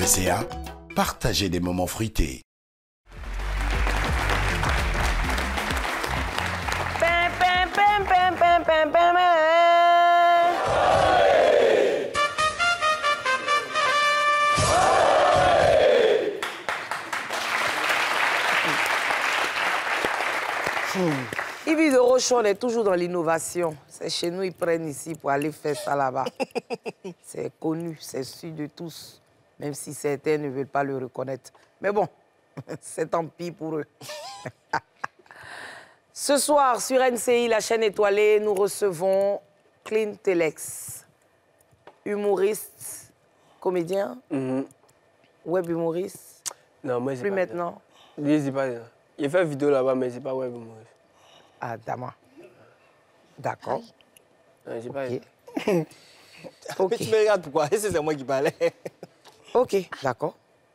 VCA, partagez des moments fruités. Yves de Rochon, on est toujours dans l'innovation. C'est chez nous, ils prennent ici pour aller faire ça là-bas. C'est connu, c'est su de tous, même si certains ne veulent pas le reconnaître. Mais bon, c'est tant pis pour eux. Ce soir, sur NCI, la chaîne étoilée, nous recevons Clint Telex, humoriste, comédien, web humoriste. Non, moi, c'est plus pas maintenant. C'est pas ça. Il fait une vidéo là-bas, mais c'est pas web humoriste. Ah, Dama. D'accord. Non, c'est pas Ok. Mais tu me regardes pourquoi? C'est moi qui parlais. Ok, d'accord.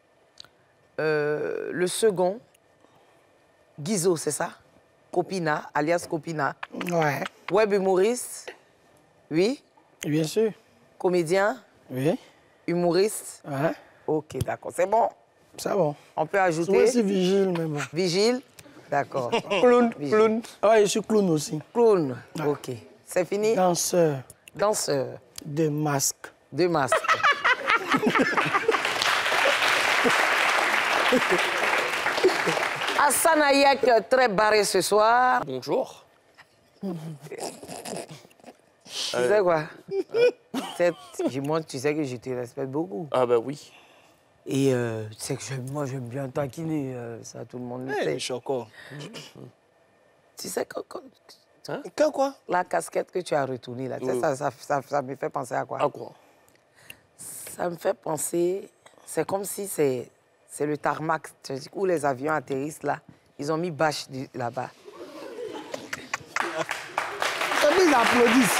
Le second, Guizo, c'est ça? Copina, alias Copina. Ouais. Web humoriste, oui. Bien sûr. Comédien, Oui. humoriste. Ouais. Ok, d'accord. C'est bon. C'est bon. On peut ajouter. Moi aussi vigile, mais bon. Vigile. D'accord. Clown. Vigile. Clown. Ah, je suis clown aussi. Clown. Ok. C'est fini? Danseur. Danseur. De masque. De masque. Hassan Hayek, très barré ce soir. Bonjour. Tu sais quoi? Moi, tu sais que je te respecte beaucoup. Ah ben oui. Et tu sais que moi, j'aime bien taquiner, ça, tout le monde le sait. Je suis encore. Tu sais, Que quoi? la casquette que tu as retournée, là, tu sais, ça me fait penser à quoi? À quoi? Ça me fait penser, c'est comme si c'est le tarmac, tu sais, où les avions atterrissent, là. Ils ont mis bâche là-bas. Ils applaudissent.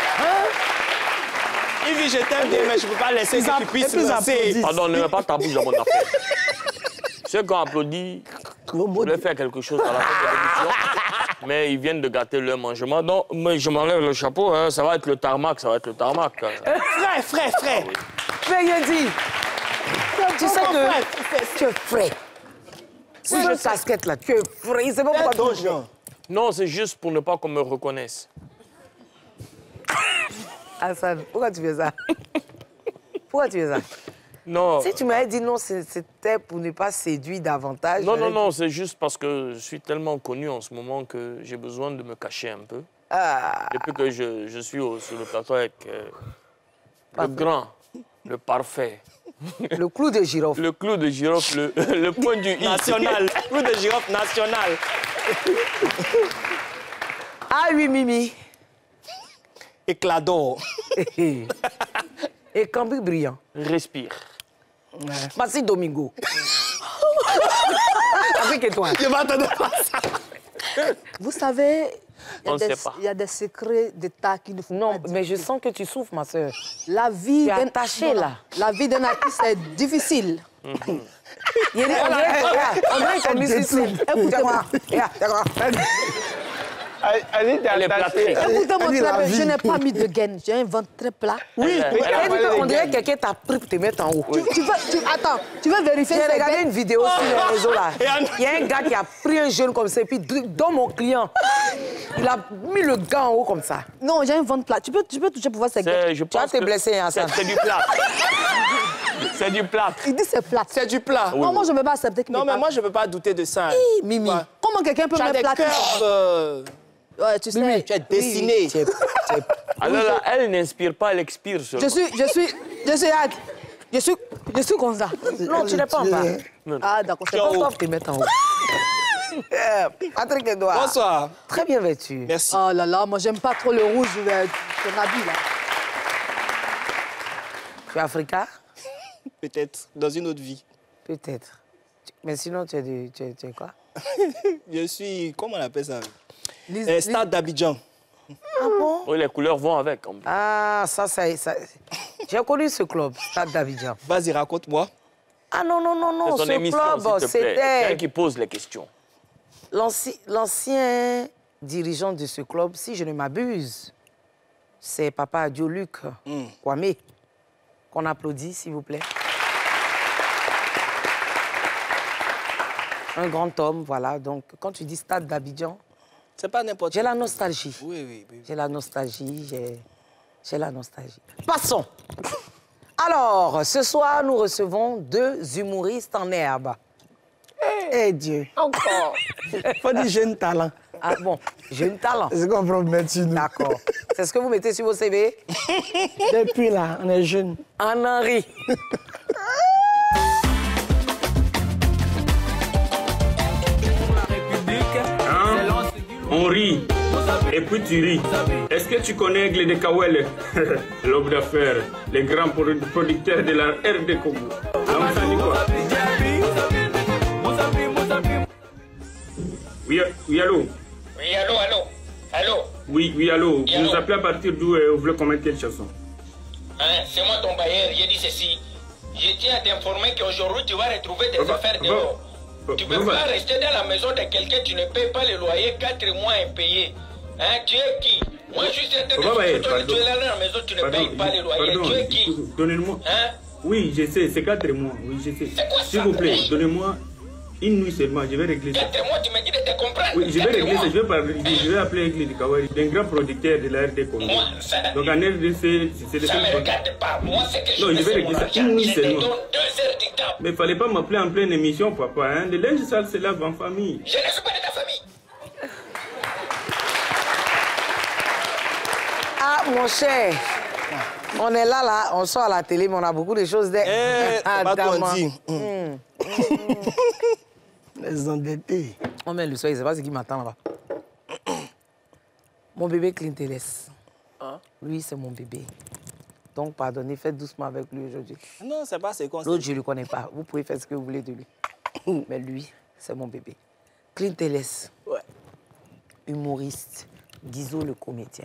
Yves, je t'aime bien, mais je ne peux pas laisser que tu puisses lancer. Pardon, ne mets pas ta bouche dans mon affaire. Ceux qui ont applaudi, je voulais faire quelque chose à la fin de l'émission, mais ils viennent de gâter leur mangement. Donc, mais je m'enlève le chapeau, hein, ça va être le tarmac, ça va être le tarmac. Frère. Je vais dire, tu sais que tu es frais. Cette casquette là, tu es frais. C'est pas pourquoi Ton genre. Non, c'est juste pour ne pas qu'on me reconnaisse. Hassan, pourquoi tu fais ça? Pourquoi tu fais ça? Non. Si tu m'avais dit non, c'était pour ne pas séduire davantage. Non, c'est juste parce que je suis tellement connu en ce moment que j'ai besoin de me cacher un peu. Ah, Depuis que je suis sur le plateau avec le grand, le parfait, le clou de girofle. le clou de girofle, le point du i. National. Clou de girofle national. Ah oui, Mimi. Éclat d'or. Et Cambi brillant. Respire. Merci Domingo. Avec et toi. Je m'attendais pas à ça. Vous savez, On ne sait pas. il y a des secrets d'État qui ne font Non, pas dire. mais je sens que tu souffres, ma soeur. La vie Tu es d'un attachée, là. La vie d'un artiste est difficile. Il y a des on dirait qu'on mise ici. Écoutez-moi. Elle est plâtrée. Écoutez-moi, dit la vie. je n'ai pas mis de gaine. J'ai un ventre très plat. Oui, On dirait que quelqu'un t'a pris pour te mettre en haut. Attends, tu veux vérifier J'ai ces regardé gaines? une vidéo sur les réseaux là. Il y a un gars qui a pris un jeune comme ça, et puis dans mon client, il a mis le gars en haut comme ça. Non, j'ai un ventre plat. Tu peux toucher pour voir ces gaines. Je Tu vas pense te que blesser, hein, ça. c'est du plat. C'est du plat. Il dit c'est plat. C'est du plat. Non, moi, je ne peux pas accepter qu'il Non, me mais parle. moi, je ne peux pas douter de ça. Mimi. Quoi? Comment quelqu'un peut Tu as me des plater? cœurs... Ouais, tu sais. Tu es dessiné. Alors là, elle n'inspire pas, elle expire seulement. Je suis comme ça. Non, tu n'es pas en bas. Ah, d'accord. C'est pas toi te mettre en haut. Patrick Edouard. Bonsoir. Très bien vêtu. Merci. Oh là là, moi, j'aime pas trop le rouge de ton habit, là. Tu es africain? Peut-être dans une autre vie. Peut-être. Mais sinon, tu es quoi? Je suis... Comment on appelle ça? Lise- Stade d'Abidjan. Ah bon? Oui, les couleurs vont avec. En plus. Ah, ça. J'ai connu ce club, Stade d'Abidjan. Vas-y, raconte-moi. Ah non, C'est son ce émission, club, s'il te plaît. C'est elle c'était qui pose les questions. l'ancien dirigeant de ce club, si je ne m'abuse, c'est Papa Dioluc Kwame, qu'on applaudit, s'il vous plaît. Un grand homme, voilà. Donc, quand tu dis stade d'Abidjan, C'est pas n'importe j'ai la nostalgie. Oui. J'ai la nostalgie, j'ai la nostalgie. Passons. Alors, ce soir, nous recevons 2 humoristes en herbe. Eh Dieu. Encore. Faut dire jeune talent. Ah bon, j'ai un talent. C'est ce qu'on peut mettre sur nous. D'accord. C'est ce que vous mettez sur vos CV? Depuis là, on est jeunes. En Henri. On rit, et puis tu ris. Est-ce que tu connais Aigle de Kawele, l'homme d'affaires, les grands producteurs de la RD Congo? Donc ça dit quoi? Oui, allô? Oui, allô? Oui, allô. Oui, Vous nous allô. appelez à partir d'où et vous voulez commettre quelle chanson? Hein, c'est moi ton bailleur, j'ai dit ceci. Je tiens à t'informer qu'aujourd'hui tu vas retrouver tes affaires dehors. Tu ne peux pas rester dans la maison de quelqu'un, tu ne payes pas le loyer 4 mois impayés. Hein, tu es qui? Moi je suis certain que tu es là dans la maison, tu ne payes pas le loyer. Tu es qui? Donnez-moi. Hein? Oui, je sais, c'est 4 mois. Oui, je sais. C'est quoi ça? S'il vous plaît, donnez-moi une nuit seulement, je vais régler ça. 4 mois, tu me dis de te comprendre. Oui, je vais 4 régler mois. ça, je vais appeler Aigle de Kawele, d'un grand producteur de la RD Congo. Moi, ça, Donc en RDC, c'est ça me regarde pas. Moi, c'est que je Non, me je vais fais régler mon ça argent. une nuit Je te seulement. donne 2 heures du temps. Mais fallait pas m'appeler en pleine émission, papa. Hein? Le linge sale se lave en famille. Je ne suis pas de ta famille. Ah, mon cher. On est là, on sort à la télé, mais on a beaucoup de choses. C'est pas qu'on dit. Les endettés. On met le soir, il ne sait pas ce qui m'attend là-bas. Mon bébé Clinteles. Lui, c'est mon bébé. Donc, pardonnez, faites doucement avec lui aujourd'hui. Non, c'est pas ce qu'on L'autre, je ne le connais pas. Vous pouvez faire ce que vous voulez de lui. Mais lui, c'est mon bébé. Clinteles. Ouais. Humoriste. Guizot, le comédien.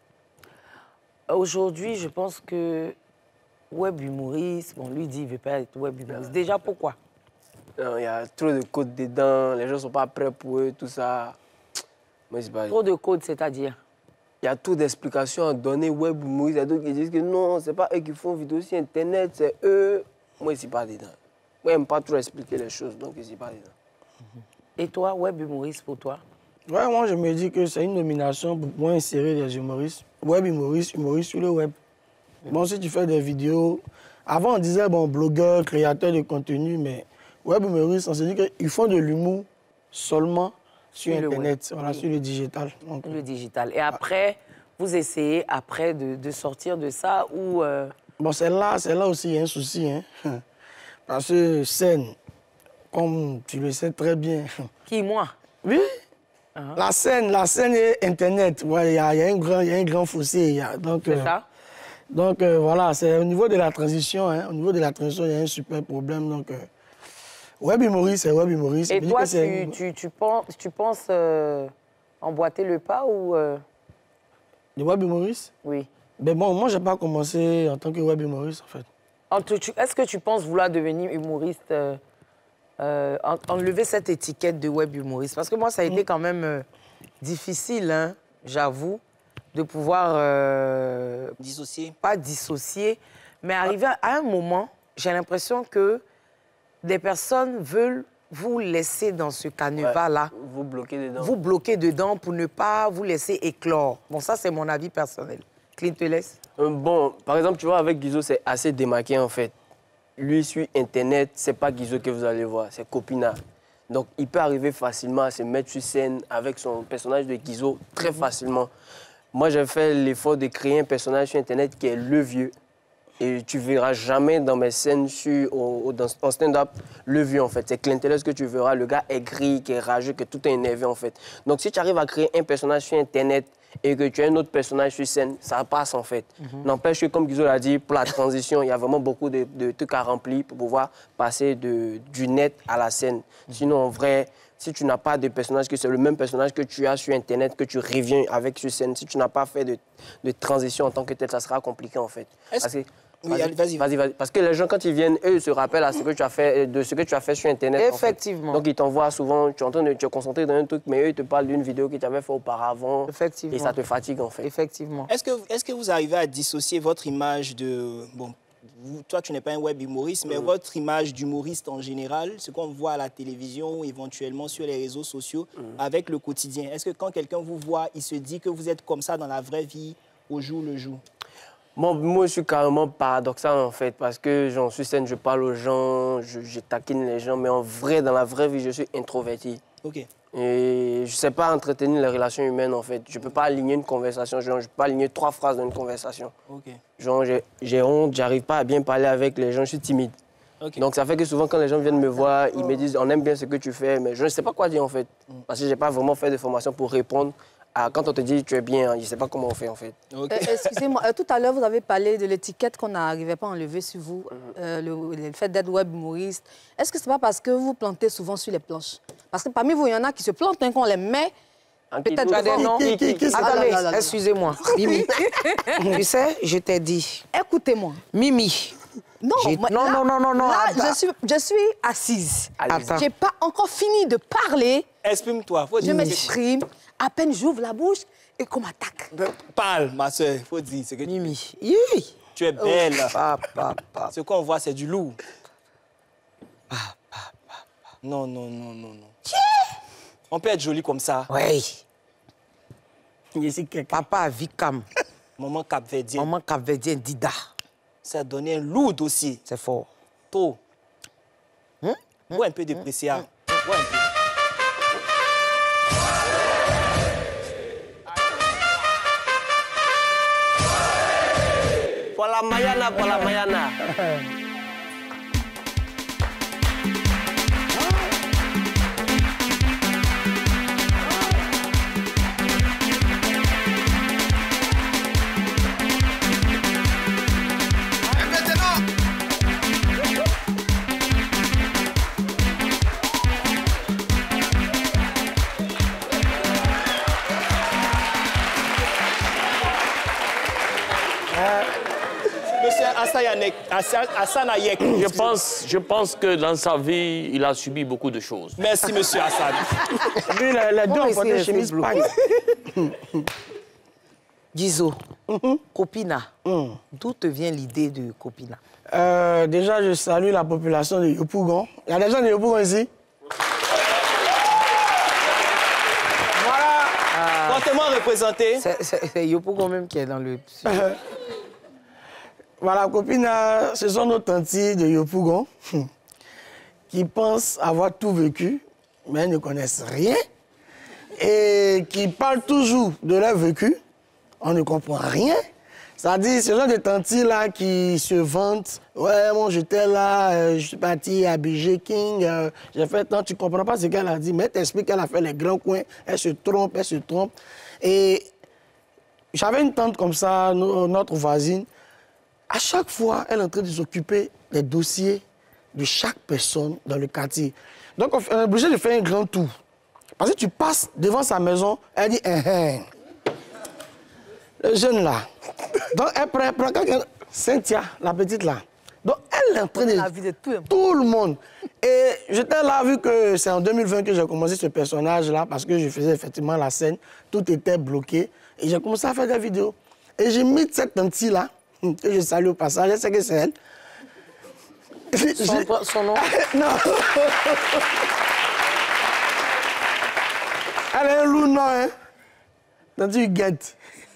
Aujourd'hui, je pense que web humoriste, bon, lui dit qu'il ne veut pas être web humoriste. Déjà, pourquoi? Non, il y a trop de codes dedans, les gens ne sont pas prêts pour eux, tout ça. Moi, c'est pas... Trop de codes, c'est-à-dire? Il y a trop d'explications à donner web humoriste. Il y a d'autres qui disent que non, c'est pas eux qui font vidéo sur Internet, c'est eux. Moi, je ne suis pas dedans. Moi, je n'aime pas trop expliquer les choses, donc je ne suis pas dedans. Et toi, web humoriste pour toi? Ouais, moi, je me dis que c'est une nomination pour pouvoir insérer les humoristes. Web humoriste, humoriste sur le web. Bon, si tu fais des vidéos... Avant, on disait, bon, blogueur, créateur de contenu, mais web humoriste, on se dit qu'ils font de l'humour seulement sur le Internet, web. voilà, Oui. sur le digital. Donc, Le digital. Et après, vous essayez après de sortir de ça ou... bon, c'est là aussi, il y a un souci. Hein. Parce que scène, comme tu le sais très bien... Qui, moi? Oui. La scène et Internet, ouais, il y a un grand fossé. Donc, C'est ça? Donc, voilà, c'est au niveau de la transition. Hein, au niveau de la transition, il y a un super problème. Donc, web humoriste, c'est web humoriste. Et Je toi, dis que tu penses emboîter le pas ou... le web humoriste? Oui. Mais bon, moi, je n'ai pas commencé en tant que web humoriste, en fait. Est-ce que tu penses vouloir devenir humoriste, enlever cette étiquette de web humoriste? Parce que moi, ça a été quand même difficile, hein, j'avoue, de pouvoir... Dissocier. Pas dissocier, mais arriver à un moment, j'ai l'impression que des personnes veulent vous laisser dans ce canevas-là. Vous bloquez dedans. Vous bloquez dedans pour ne pas vous laisser éclore. Bon, ça, c'est mon avis personnel. Clinteles? Bon, par exemple, tu vois, avec Guizot, c'est assez démarqué, en fait. Lui, sur Internet, c'est pas Guizot que vous allez voir, c'est Copina. Donc, il peut arriver facilement à se mettre sur scène avec son personnage de Guizot, très facilement. Moi, j'ai fait l'effort de créer un personnage sur Internet qui est le vieux. Et tu verras jamais dans mes scènes en stand-up le vieux, en fait. C'est Clinteles que tu verras. Le gars est gris, qui est rageux, qui est tout énervé, en fait. Donc, si tu arrives à créer un personnage sur Internet et que tu as un autre personnage sur scène, ça passe, en fait. N'empêche que, comme Guizot l'a dit, pour la transition, il y a vraiment beaucoup de trucs à remplir pour pouvoir passer du net à la scène. Sinon, en vrai... Si tu n'as pas de personnage, que c'est le même personnage que tu as sur Internet, que tu reviens avec sur scène, si tu n'as pas fait de transition en tant que tel, ça sera compliqué, en fait. Est-ce Parce que, Oui, vas-y. Vas-y. Parce que les gens, quand ils viennent, eux, ils se rappellent à ce que tu as fait, de ce que tu as fait sur Internet. Effectivement. En fait. Donc, ils t'envoient souvent, tu es concentré dans un truc, mais eux, ils te parlent d'une vidéo que tu avais fait auparavant. Effectivement. Et ça te fatigue, en fait. Effectivement. Est-ce que vous arrivez à dissocier votre image de toi, tu n'es pas un web humoriste, mais votre image d'humoriste en général, ce qu'on voit à la télévision ou éventuellement sur les réseaux sociaux, avec le quotidien, est-ce que quand quelqu'un vous voit, il se dit que vous êtes comme ça dans la vraie vie, au jour le jour? Bon, moi, je suis carrément paradoxal, en fait, parce que j'en suis scène, je parle aux gens, je taquine les gens, mais en vrai, dans la vraie vie, je suis introverti. OK. Et je ne sais pas entretenir les relations humaines, en fait. Je ne peux pas aligner une conversation, genre, je ne peux pas aligner 3 phrases dans une conversation. OK. Genre, j'ai honte, j'arrive pas à bien parler avec les gens, je suis timide. OK. Donc, ça fait que souvent, quand les gens viennent me voir, ils me disent, on aime bien ce que tu fais, mais je ne sais pas quoi dire, en fait. Parce que je n'ai pas vraiment fait de formation pour répondre à quand on te dit, tu es bien, je ne sais pas comment on fait, en fait. OK. Excusez-moi, tout à l'heure, vous avez parlé de l'étiquette qu'on n'arrivait pas à enlever sur vous, le fait d'être web humoriste. Est-ce que ce n'est pas parce que vous plantez souvent sur les planches? Parce que parmi vous, il y en a qui se plantent quand on les met. Peut-être Tu as des noms? Attendez, là. excusez-moi. Mimi, tu sais, je t'ai dit. Écoutez-moi. Mimi. Non, Non. Là, attends. je suis assise. Attends. Je n'ai pas encore fini de parler. Exprime-toi. Je m'exprime. À peine j'ouvre la bouche et qu'on m'attaque. Parle, ma soeur. Il faut dire. Ce que Mimi. tu es belle. Papa. Ce qu'on voit, c'est du lourd. Non. On peut être joli comme ça. Oui. Papa. Papa Vicam. Maman capverdien. Maman Capverdien Dida. Ça a donné un lourd dossier. C'est fort. Tôt. Bois un peu de Pressia. Bois un peu. Pour la Mayana. Monsieur Hassan Ayek. Je pense que dans sa vie, il a subi beaucoup de choses. Merci, monsieur Hassan. Lui, les deux ont porté chemise pagne. Gizo, Copina. D'où te vient l'idée de Copina? Déjà, je salue la population de Yopougon. Il y a des gens de Yopougon ici? Voilà. Fortement représenté. C'est Yopougon même qui est dans le... Voilà, Copina, ce sont nos tantis de Yopougon qui pensent avoir tout vécu, mais ne connaissent rien et qui parlent toujours de leur vécu. On ne comprend rien. C'est-à-dire, ce genre de tantis-là qui se vantent. Ouais, moi, j'étais là, je suis parti à BG King, j'ai fait tant, tu ne comprends pas ce qu'elle a dit, mais t'expliques qu'elle a fait les grands coins, elle se trompe. Et j'avais une tante comme ça, notre voisine. À chaque fois, elle est en train de s'occuper des dossiers de chaque personne dans le quartier. Donc, on est obligé de faire un grand tour. Parce que tu passes devant sa maison, elle dit, le jeune là. Donc, elle prend quelqu'un, Cynthia, la petite là. Donc, elle est en train de... La vie de tout le monde. Et j'étais là, vu que c'est en 2020 que j'ai commencé ce personnage-là, parce que je faisais effectivement la scène, tout était bloqué. Et j'ai commencé à faire des vidéos. Et j'ai mis cette tante-là, que je salue au passage, je sais que c'est elle. Son nom? Non. Elle est un loup, non, hein? Tante Huguette.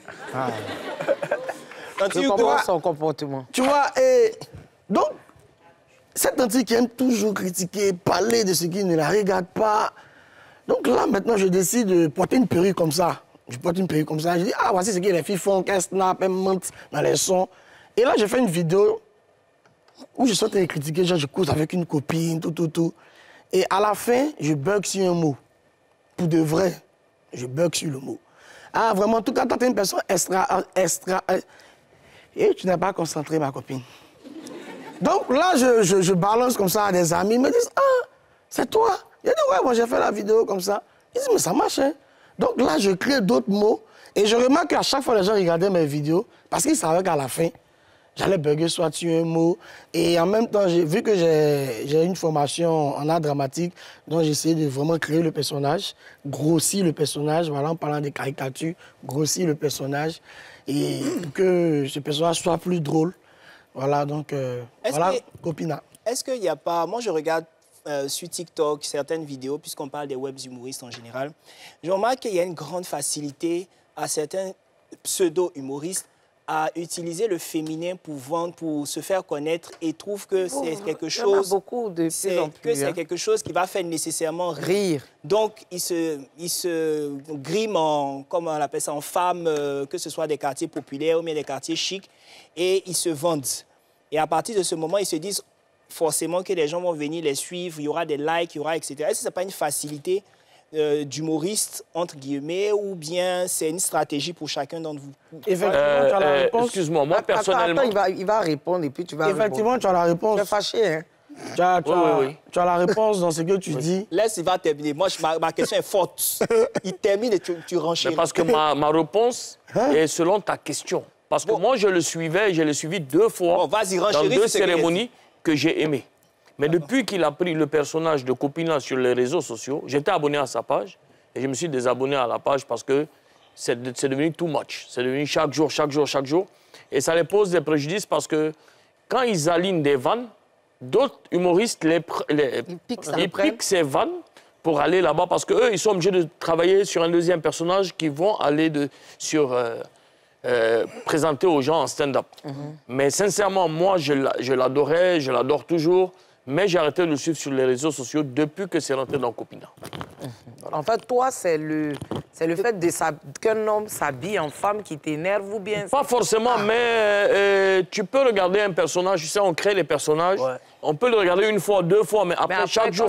Je comprends son comportement. Tu vois, et donc, cette tante qui aime toujours critiquer, parler de ce qui ne la regarde pas. Donc là, maintenant, je décide de porter une perruque comme ça. Je porte une perruque comme ça. Je dis, ah, voici ce que les filles font, qu'elles snap, elles mentent dans les sons. Et là, j'ai fait une vidéo où je suis en train de critiquer, genre, je cause avec une copine, tout. Et à la fin, je bug sur un mot. Pour de vrai, je bug sur le mot. Ah, vraiment, en tout cas, t'es une personne extra. Et tu n'es pas concentré, ma copine. Donc là, je balance comme ça à des amis. Ils me disent, ah, c'est toi. Je dis, ouais, moi, j'ai fait la vidéo comme ça. Ils disent, mais ça marche, hein. Donc là, je crée d'autres mots. Et je remarque qu'à chaque fois, les gens regardaient mes vidéos parce qu'ils savaient qu'à la fin, j'allais bugger soit sur un mot. Et en même temps, vu que j'ai une formation en art dramatique, donc j'ai essayé de vraiment créer le personnage, grossir le personnage, voilà, en parlant des caricatures, grossir le personnage, et pour que ce personnage soit plus drôle. Voilà, donc, voilà, Copina. Est-ce qu'il n'y a pas... Moi, je regarde sur TikTok certaines vidéos, puisqu'on parle des web humoristes en général. Je remarque qu'il y a une grande facilité à certains pseudo-humoristes à utiliser le féminin pour vendre, pour se faire connaître et trouve que c'est quelque chose... beaucoup de plus en plus. C'est quelque chose qui va faire nécessairement rire. Donc, ils se griment en, comment on appelle ça, en femmes, que ce soit des quartiers populaires ou bien des quartiers chics, et ils se vendent. Et à partir de ce moment, ils se disent forcément que les gens vont venir les suivre, il y aura des likes, il y aura, etc. Est-ce que ce n'est pas une facilité d'humoriste, entre guillemets, ou bien c'est une stratégie pour chacun d'entre vous? Effectivement, tu as la réponse. Excuse-moi, moi, personnellement... Attends, il va répondre et puis tu vas Effectivement, répondre. tu as la réponse. Tu es fâché, hein? Tu as la réponse dans ce que tu dis. Laisse, il va terminer. Moi, ma question est forte. Il termine et tu renchéris. Parce que ma réponse est selon ta question. Parce que moi, je le suivi 2 fois dans 2 cérémonies que j'ai aimées. Mais depuis qu'il a pris le personnage de Copina sur les réseaux sociaux, j'étais abonné à sa page et je me suis désabonné à la page parce que c'est devenu too much. C'est devenu chaque jour. Et ça les pose des préjudices parce que quand ils alignent des vannes, d'autres humoristes ils piquent ces vannes pour aller là-bas parce qu'eux, ils sont obligés de travailler sur un deuxième personnage qui vont aller présenter aux gens en stand-up. Mais sincèrement, moi, je l'adorais, je l'adore toujours. Mais j'ai arrêté de le suivre sur les réseaux sociaux depuis que c'est rentré dans Copina. En fait, toi, c'est le fait qu'un homme s'habille en femme qui t'énerve ou bien... Pas forcément, mais tu peux regarder un personnage, tu sais, on crée les personnages. Ouais. On peut le regarder 1 fois, 2 fois, mais après chaque jour,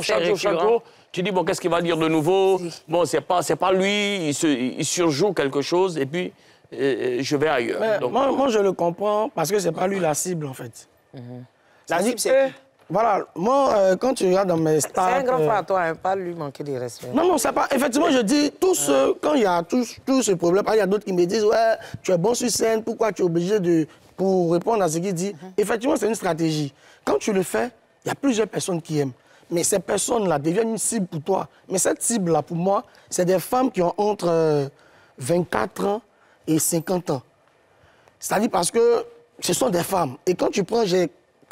tu dis, bon, qu'est-ce qu'il va dire de nouveau? Bon, c'est pas lui, il surjoue quelque chose, et puis je vais ailleurs. Donc... Moi, je le comprends, parce que c'est pas lui la cible, en fait. La cible, c'est... Voilà, moi, quand tu regardes dans mes stats... C'est un grand frère à toi, hein, pas lui manquer de respect. Non, c'est pas... Effectivement, je dis, quand il y a tout ce problème, il y a d'autres qui me disent, ouais, tu es bon sur scène, pourquoi tu es obligé de... Pour répondre à ce qu'il dit, effectivement, c'est une stratégie. Quand tu le fais, il y a plusieurs personnes qui aiment. Mais ces personnes-là deviennent une cible pour toi. Mais cette cible-là, pour moi, c'est des femmes qui ont entre 24 ans et 50 ans. C'est-à-dire parce que ce sont des femmes. Et quand tu prends, j'ai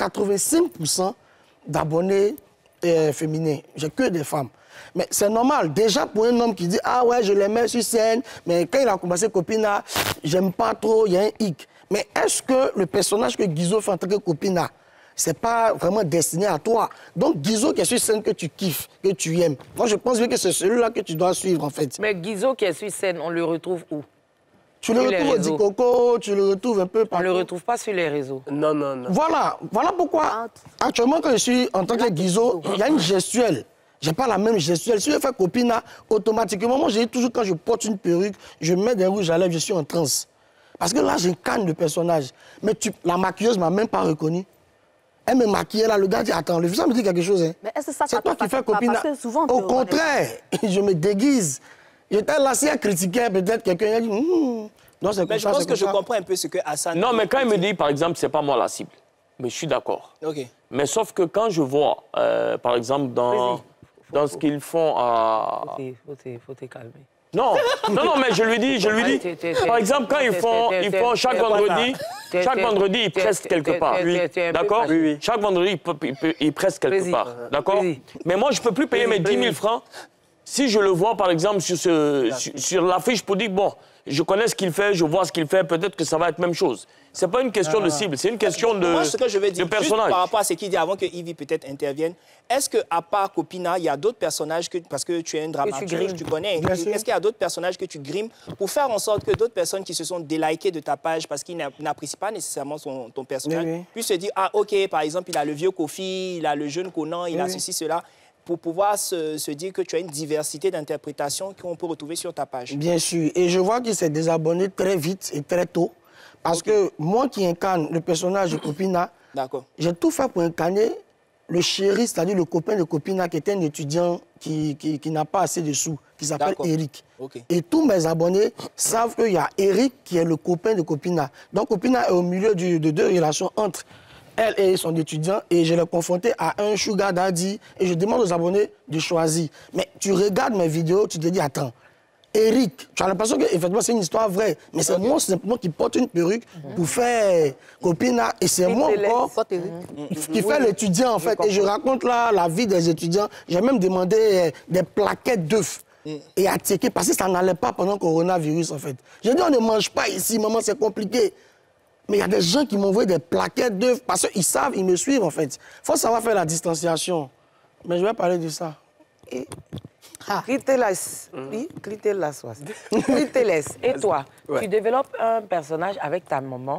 85% d'abonnés féminins. J'ai que des femmes. Mais c'est normal. Déjà, pour un homme qui dit « Ah ouais, je les mets sur scène, mais quand il a commencé Copina, j'aime pas trop, il y a un hic. » Mais est-ce que le personnage que Guizot fait en tant que Copina, c'est pas vraiment destiné à toi? Donc, Guizot qui est sur scène que tu kiffes, que tu aimes, moi, je pense bien que c'est celui-là que tu dois suivre, en fait. Mais Guizot qui est sur scène, on le retrouve où? Tu le retrouves au Dikoko, tu le retrouves un peu partout. On ne le retrouve pas sur les réseaux. Non. Voilà pourquoi, actuellement, quand je suis en tant que Guizot, il y a une gestuelle. Je n'ai pas la même gestuelle. Si je fais Copina, automatiquement, moi, j'ai toujours, quand je porte une perruque, je mets des rouges à lèvres, je suis en transe. Parce que là, j'incarne le personnage. Mais la maquilleuse ne m'a même pas reconnu. Elle me maquillait là, le gars dit, attends, le visage me dit quelque chose. Hein. Mais est-ce que ça c'est toi qui fais Copina. Au contraire, je me déguise. J'étais là, si elle critiquait peut-être quelqu'un, elle dit, non, c'est mais je pense que je comprends un peu ce que Hassan... Non, mais quand il me dit, par exemple, c'est pas moi la cible, mais je suis d'accord. OK. Mais sauf que quand je vois, par exemple, dans ce qu'ils font à... Faut te calmer. Non, mais je lui dis, par exemple, quand ils font chaque vendredi, ils pressent quelque part. D'accord? Oui. Chaque vendredi, ils pressent quelque part. D'accord? Mais moi, je ne peux plus payer mes 10 000 francs si je le vois, par exemple, sur l'affiche pour dire, bon, je connais ce qu'il fait, je vois ce qu'il fait, peut-être que ça va être la même chose. Ce n'est pas une question de cible, c'est une question de moi, ce que je veux dire, personnage. Juste par rapport à ce qu'il dit avant que Yvi peut-être intervienne, est-ce qu'à part Copina, il y a d'autres personnages, parce que tu es un dramaturge, tu connais, est-ce qu'il y a d'autres personnages que tu grimes pour faire en sorte que d'autres personnes qui se sont délikées de ta page parce qu'ils n'apprécient pas nécessairement ton personnage, puissent se dire, ah ok, par exemple, il a le vieux Kofi, il a le jeune Conan, il a ceci, cela, pour pouvoir se dire que tu as une diversité d'interprétations qu'on peut retrouver sur ta page. Bien sûr. Et je vois qu'il s'est désabonné très vite et très tôt. Parce que moi qui incarne le personnage de Copina, j'ai tout fait pour incarner le chéri, c'est-à-dire le copain de Copina, qui était un étudiant qui n'a pas assez de sous, qui s'appelle Eric. Et tous mes abonnés savent qu'il y a Eric qui est le copain de Copina. Donc Copina est au milieu de 2 relations entre elle et son étudiant, et je l'ai confronté à un sugar daddy, et je demande aux abonnés de choisir. Mais tu regardes mes vidéos, tu te dis, attends, Eric, tu as l'impression que effectivement c'est une histoire vraie, mais c'est moi simplement qui porte une perruque pour faire Copina, et c'est moi encore qui fait l'étudiant en fait. Et je raconte là la vie des étudiants. J'ai même demandé des plaquettes d'œufs et à checker parce que ça n'allait pas pendant le coronavirus en fait. J'ai dit on ne mange pas ici, maman, c'est compliqué. Mais il y a des gens qui m'ont envoyé des plaquettes d'œufs parce qu'ils savent, ils me suivent en fait. Il faut savoir faire la distanciation. Mais je vais parler de ça. Cliteles. Oui, Cliteles. Et toi, tu développes un personnage avec ta maman.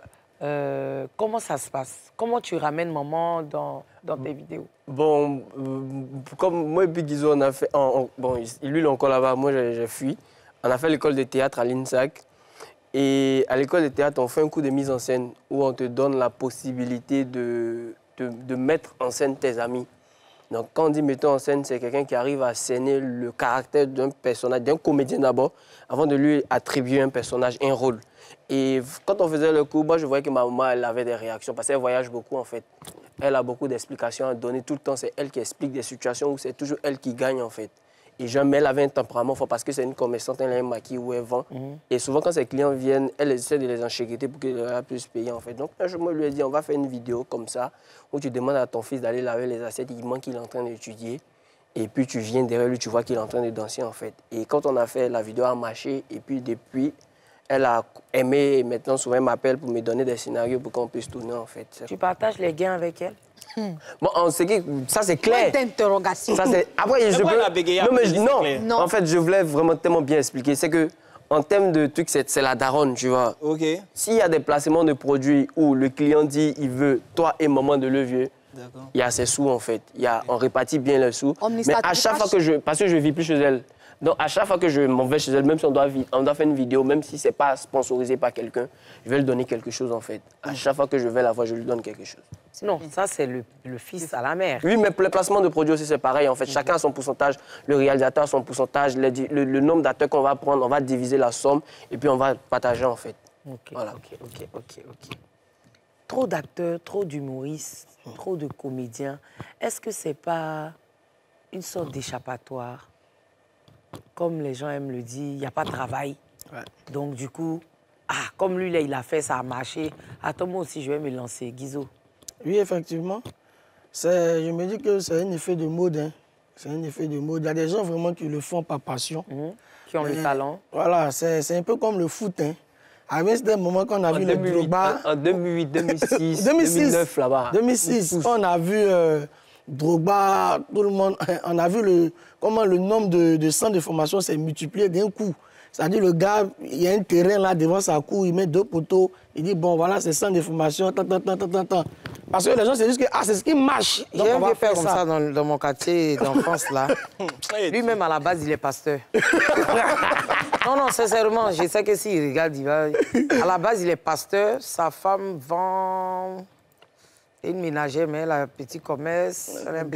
Comment ça se passe? Comment tu ramènes maman dans tes vidéos? Bon, comme moi et puis Guizo, on a fait... bon, lui, il est encore là-bas, moi, j'ai fui. On a fait l'école de théâtre à l'INSAC. Et à l'école de théâtre, on fait un cours de mise en scène où on te donne la possibilité de mettre en scène tes amis. Donc, quand on dit mettre en scène, c'est quelqu'un qui arrive à scéner le caractère d'un personnage, d'un comédien d'abord, avant de lui attribuer un personnage, un rôle. Et quand on faisait le cours, moi, je voyais que ma maman, elle avait des réactions, parce qu'elle voyage beaucoup, en fait. Elle a beaucoup d'explications à donner. Tout le temps, c'est elle qui explique des situations où c'est toujours elle qui gagne, en fait. Et jamais elle avait un tempérament fort parce que c'est une commerçante, elle a un maquis où elle vend. Et souvent, quand ses clients viennent, elle essaie de les enchériter pour qu'ils puissent payer, en fait. Donc, un jour, moi, je lui ai dit, on va faire une vidéo comme ça, où tu demandes à ton fils d'aller laver les assiettes, il manque qu'il est en train d'étudier. Et puis, tu viens derrière lui, tu vois qu'il est en train de danser, en fait. Et quand on a fait, la vidéo a marché. Et puis, depuis, elle a aimé. Et maintenant, souvent, elle m'appelle pour me donner des scénarios pour qu'on puisse tourner, en fait. Tu partages les gains avec elle? Bon, ça c'est clair. D'interrogation. Après, je peux... Non, en fait, je voulais vraiment tellement bien expliquer. C'est que, en termes de trucs, c'est la daronne, tu vois. OK. S'il y a des placements de produits où le client dit il veut toi et maman de levier, il y a ses sous, en fait. On répartit bien les sous. Mais à chaque fois que parce que je ne vis plus chez elle, donc à chaque fois que je m'en vais chez elle, même si on doit faire une vidéo, même si ce n'est pas sponsorisé par quelqu'un, je vais lui donner quelque chose, en fait. À chaque fois que je vais la voir, je lui donne quelque chose. Non, ça, c'est le fils à la mère. Oui, mais pour les placements de produits aussi, c'est pareil. En fait, chacun a son pourcentage. Le réalisateur a son pourcentage. Le nombre d'acteurs qu'on va prendre, on va diviser la somme et puis on va partager, en fait. Voilà. OK. Trop d'acteurs, trop d'humoristes, trop de comédiens. Est-ce que c'est pas une sorte d'échappatoire? Comme les gens aiment le dire, il n'y a pas de travail. Donc, du coup, comme lui, là, il a fait, ça a marché. Attends, moi aussi, je vais me lancer. Guizo. Oui, effectivement. Je me dis que c'est un effet de mode. Hein. C'est un effet de mode. Il y a des gens vraiment qui le font par passion. Qui ont le talent. Voilà, c'est un peu comme le foot. Hein. C'était un moment qu'on a vu le Drogba. En 2008, 2006, 2009, là-bas. 2006, on a vu Drogba, tout le monde. On a vu comment le nombre de centres de formation s'est multiplié d'un coup. C'est-à-dire, le gars, il y a un terrain là devant sa cour, il met 2 poteaux, il dit, bon, voilà, c'est centre de formation, Parce que les gens se disent que c'est ce qui marche. J'ai un vieux père comme ça dans mon quartier d'enfance, là. Lui-même, à la base, il est pasteur. Non, sincèrement, je sais que s'il regarde, il va... À la base, il est pasteur, sa femme vend une ménagère, mais elle a un petit commerce,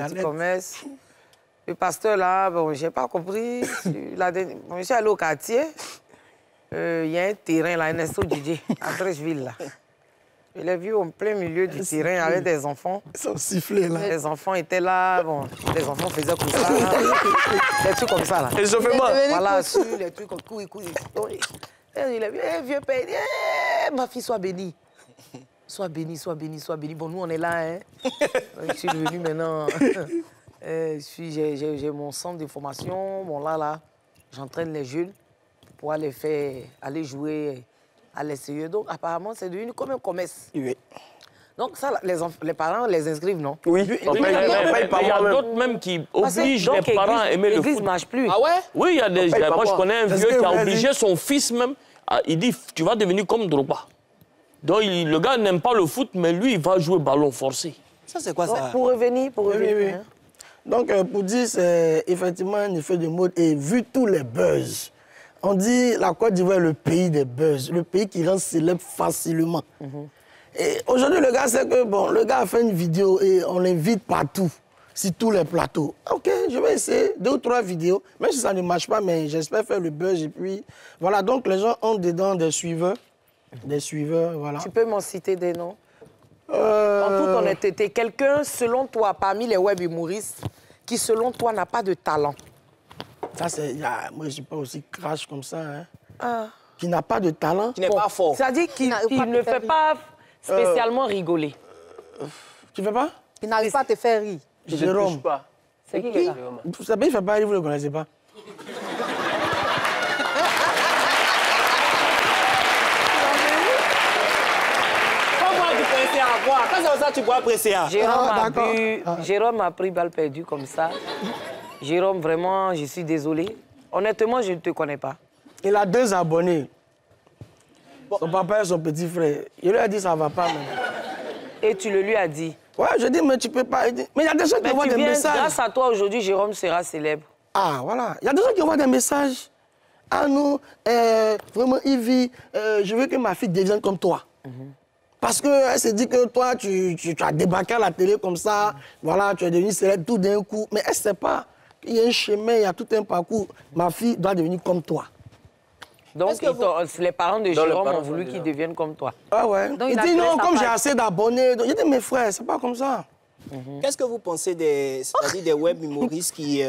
Le pasteur, là, bon, je n'ai pas compris. Je suis allé au quartier. Il y a un terrain, là, un esto DJ, à Trècheville, là. Je l'ai vu en plein milieu du terrain avec des enfants. Ils sont sifflés, là. Les enfants étaient là. Bon, les enfants faisaient comme ça. Des trucs comme ça, là. Échauffement. Voilà, sur les trucs comme couille. Il a vu, vieux père, ma fille, sois bénie. Sois bénie. Bon, nous, on est là, hein. Je suis devenu maintenant... J'ai mon centre de formation. Bon, là, j'entraîne les jeunes pour les faire aller jouer à l'extérieur. Donc, apparemment, c'est devenu comme un commerce. Oui. Donc, ça, les parents les inscrivent, non? Oui. Il y a d'autres même qui obligent les parents à aimer le foot. L'église ne marche plus. Ah ouais? Oui, il y a des... Moi, je connais un vieux qui a obligé son fils même. Il dit, tu vas devenir comme Drogba. Donc, le gars n'aime pas le foot, mais lui, il va jouer ballon forcé. Ça, c'est quoi ça? Pour revenir. Oui. Hein? Donc, pour dire, c'est effectivement un effet de mode. Et vu tous les buzz, on dit la Côte d'Ivoire est le pays des buzz, le pays qui rend célèbre facilement. Et aujourd'hui, le gars sait que, bon, le gars a fait une vidéo et on l'invite partout, sur tous les plateaux. OK, je vais essayer 2 ou 3 vidéos, même si ça ne marche pas, mais j'espère faire le buzz. Et puis, voilà, donc les gens ont dedans des suiveurs. Voilà. Tu peux m'en citer des noms? En toute honnêteté, quelqu'un, selon toi, parmi les web humoristes, qui, selon toi, n'a pas de talent. Ça, c'est... Moi, je ne suis pas aussi crash comme ça. Hein. Ah. Qui n'a pas de talent. Qui n'est pas fort. C'est-à-dire qu'il ne fait pas spécialement rigoler. Tu fais pas? Il n'arrive pas à te faire rire. Jérôme. C'est qui ça? Vous savez, il ne fait pas rire, vous ne le connaissez pas. Quand c'est ça, tu bois pressé. Jérôme a pris balle perdue comme ça. Jérôme, vraiment, je suis désolé. Honnêtement, je ne te connais pas. Il a 2 abonnés. Son papa et son petit frère. Il lui a dit ça ne va pas, même. Et tu le lui as dit? Ouais, je dis, mais tu peux pas... Mais il y a des gens qui envoient des messages. Grâce à toi, aujourd'hui, Jérôme sera célèbre. Ah, voilà. Il y a des gens qui envoient des messages. Ah non, vraiment, Yves, je veux que ma fille devienne comme toi. Parce qu'elle s'est dit que toi, tu as débarqué à la télé comme ça. Voilà, tu es devenu célèbre tout d'un coup. Mais elle ne sait pas qu'il y a un chemin, il y a tout un parcours. Ma fille doit devenir comme toi. Donc, les parents de Jérôme ont voulu qu'il devienne comme toi. Ah ouais. Donc, il dit non, comme j'ai assez d'abonnés. J'ai dit, mes frères, c'est pas comme ça. Qu'est-ce que vous pensez des web humoristes qui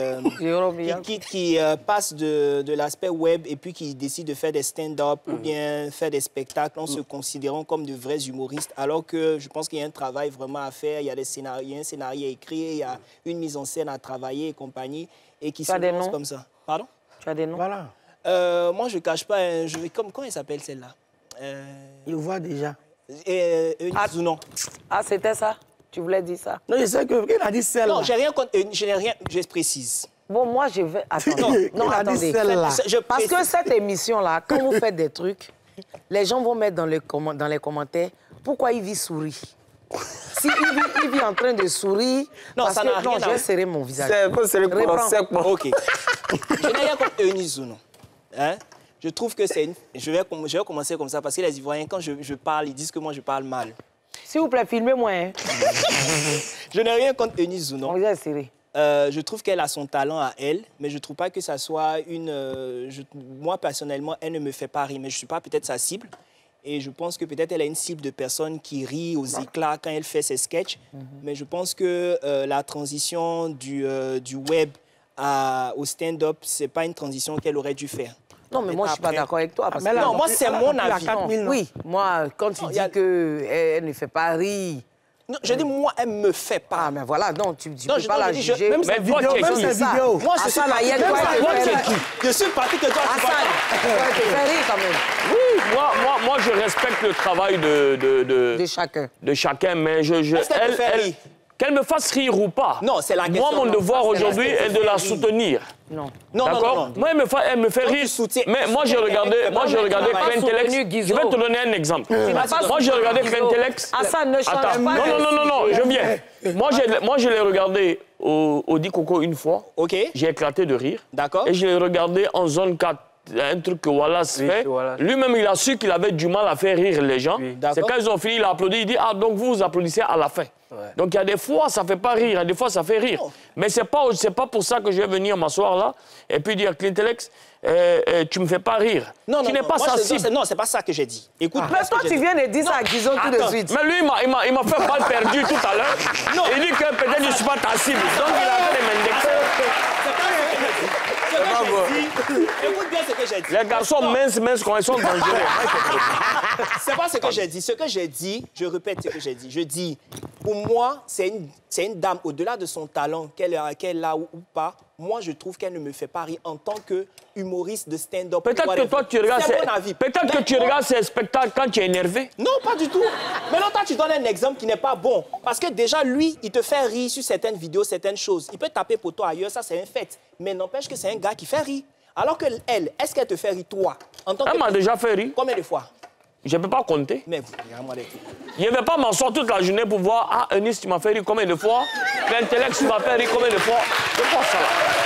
passent de l'aspect web et puis qui décident de faire des stand-up ou bien faire des spectacles en se considérant comme de vrais humoristes, alors que je pense qu'il y a un travail vraiment à faire, il y a des scénarios, un scénario à écrire, il y a une mise en scène à travailler et compagnie, et qui se lancent comme ça. Pardon? Tu as des noms? Voilà. Moi, je ne cache pas. Comment elle s'appelle celle-là? Il voit déjà. Zounon. Ah, c'était ça? Tu voulais dire ça? Non, je sais qu'il a dit celle-là. Non, j'ai rien contre. Je n'ai rien. Je précise. Bon, moi, je vais... Attends. Non, attendez. Parce que cette émission-là, quand vous faites des trucs, les gens vont mettre dans les commentaires pourquoi Yves sourit. Si Yves est en train de sourire... Non, ça n'a rien à voir. Je vais serrer mon visage. C'est le OK. Je n'ai rien contre Eunice Zounon. Hein? Je trouve que c'est une... Je vais commencer comme ça parce que les Ivoiriens, quand je parle, ils disent que moi, je parle mal. S'il vous plaît, filmez-moi. Hein. Je n'ai rien contre Eunice Zounon. Mon visage est serré. Je trouve qu'elle a son talent à elle, mais je ne trouve pas que ça soit une... moi, personnellement, elle ne me fait pas rire, mais je ne suis pas peut-être sa cible. Et je pense que peut-être elle a une cible de personnes qui rient aux éclats quand elle fait ses sketchs. Mais je pense que la transition du web au stand-up, ce n'est pas une transition qu'elle aurait dû faire. Non, mais moi, je ne suis pas d'accord avec toi. Parce que non, moi, c'est mon avis. Oui, moi, quand tu dis qu'elle ne fait pas rire... Non, je dis, moi, elle ne me fait pas. Ah, mais voilà, non, tu ne peux pas la juger. Même ses vidéos. Moi, je suis parti que toi, tu Hassan, tu fais rire quand même. Oui, moi, je respecte le travail de chacun. De chacun, mais qu'elle me fasse rire ou pas. Non, c'est la question. Moi, mon devoir aujourd'hui est de la soutenir. Non. D'accord. Moi, elle me fait rire. Mais moi, j'ai regardé Clintellex. Je vais te donner un exemple. Moi, j'ai regardé Clintellex. Hassan, ne change pas. Non, je viens. Moi, je l'ai regardé au Di Coco une fois. OK. J'ai éclaté de rire. D'accord. Et je l'ai regardé en zone 4. Un truc que Wallace fait. Lui-même, il a su qu'il avait du mal à faire rire les gens. C'est quand ils ont fini, il a applaudi. Il dit, ah, donc vous applaudissez à la fin. Ouais. Donc il y a des fois, ça ne fait pas rire, il y a des fois, ça fait rire. Oh. Mais ce n'est pas pour ça que je vais venir m'asseoir là et puis dire, Clintellex, tu ne me fais pas rire. Non, tu n'es pas sensible. Non, ce n'est pas ça que j'ai dit. Écoute, mais toi, tu viens de dire ça à Guizot tout de suite. Mais lui, il m'a fait balle perdue tout à l'heure. Il dit que peut-être je ne suis pas ta cible. Donc il a fait des m'indexer. Écoute bien ce que j'ai dit. Les garçons minces, quand ils sont dangereux. C'est pas ce que j'ai dit. Ce que j'ai dit, je répète ce que j'ai dit. Je dis, pour moi, c'est une dame, au-delà de son talent, qu'elle a ou pas, moi, je trouve qu'elle ne me fait pas rire en tant que humoriste de stand-up. Peut-être que toi, tu regardes ces spectacles quand tu es énervé. Non, pas du tout. Mais là, toi, tu donnes un exemple qui n'est pas bon. Parce que déjà, lui, il te fait rire sur certaines vidéos, certaines choses. Il peut taper pour toi ailleurs, ça, c'est un fait. Mais n'empêche que c'est un gars qui fait rire. Alors que elle, est-ce qu'elle te fait rire, toi, en tant que... Elle m'a déjà fait rire. Combien de fois? Je ne peux pas compter. Mais vous, regarde-moi les trucs. Je ne vais pas m'asseoir toute la journée pour voir, ah, Eunice, tu m'as fait rire combien de fois? L'intellect, tu m'as fait rire combien de fois? Je pense ça là.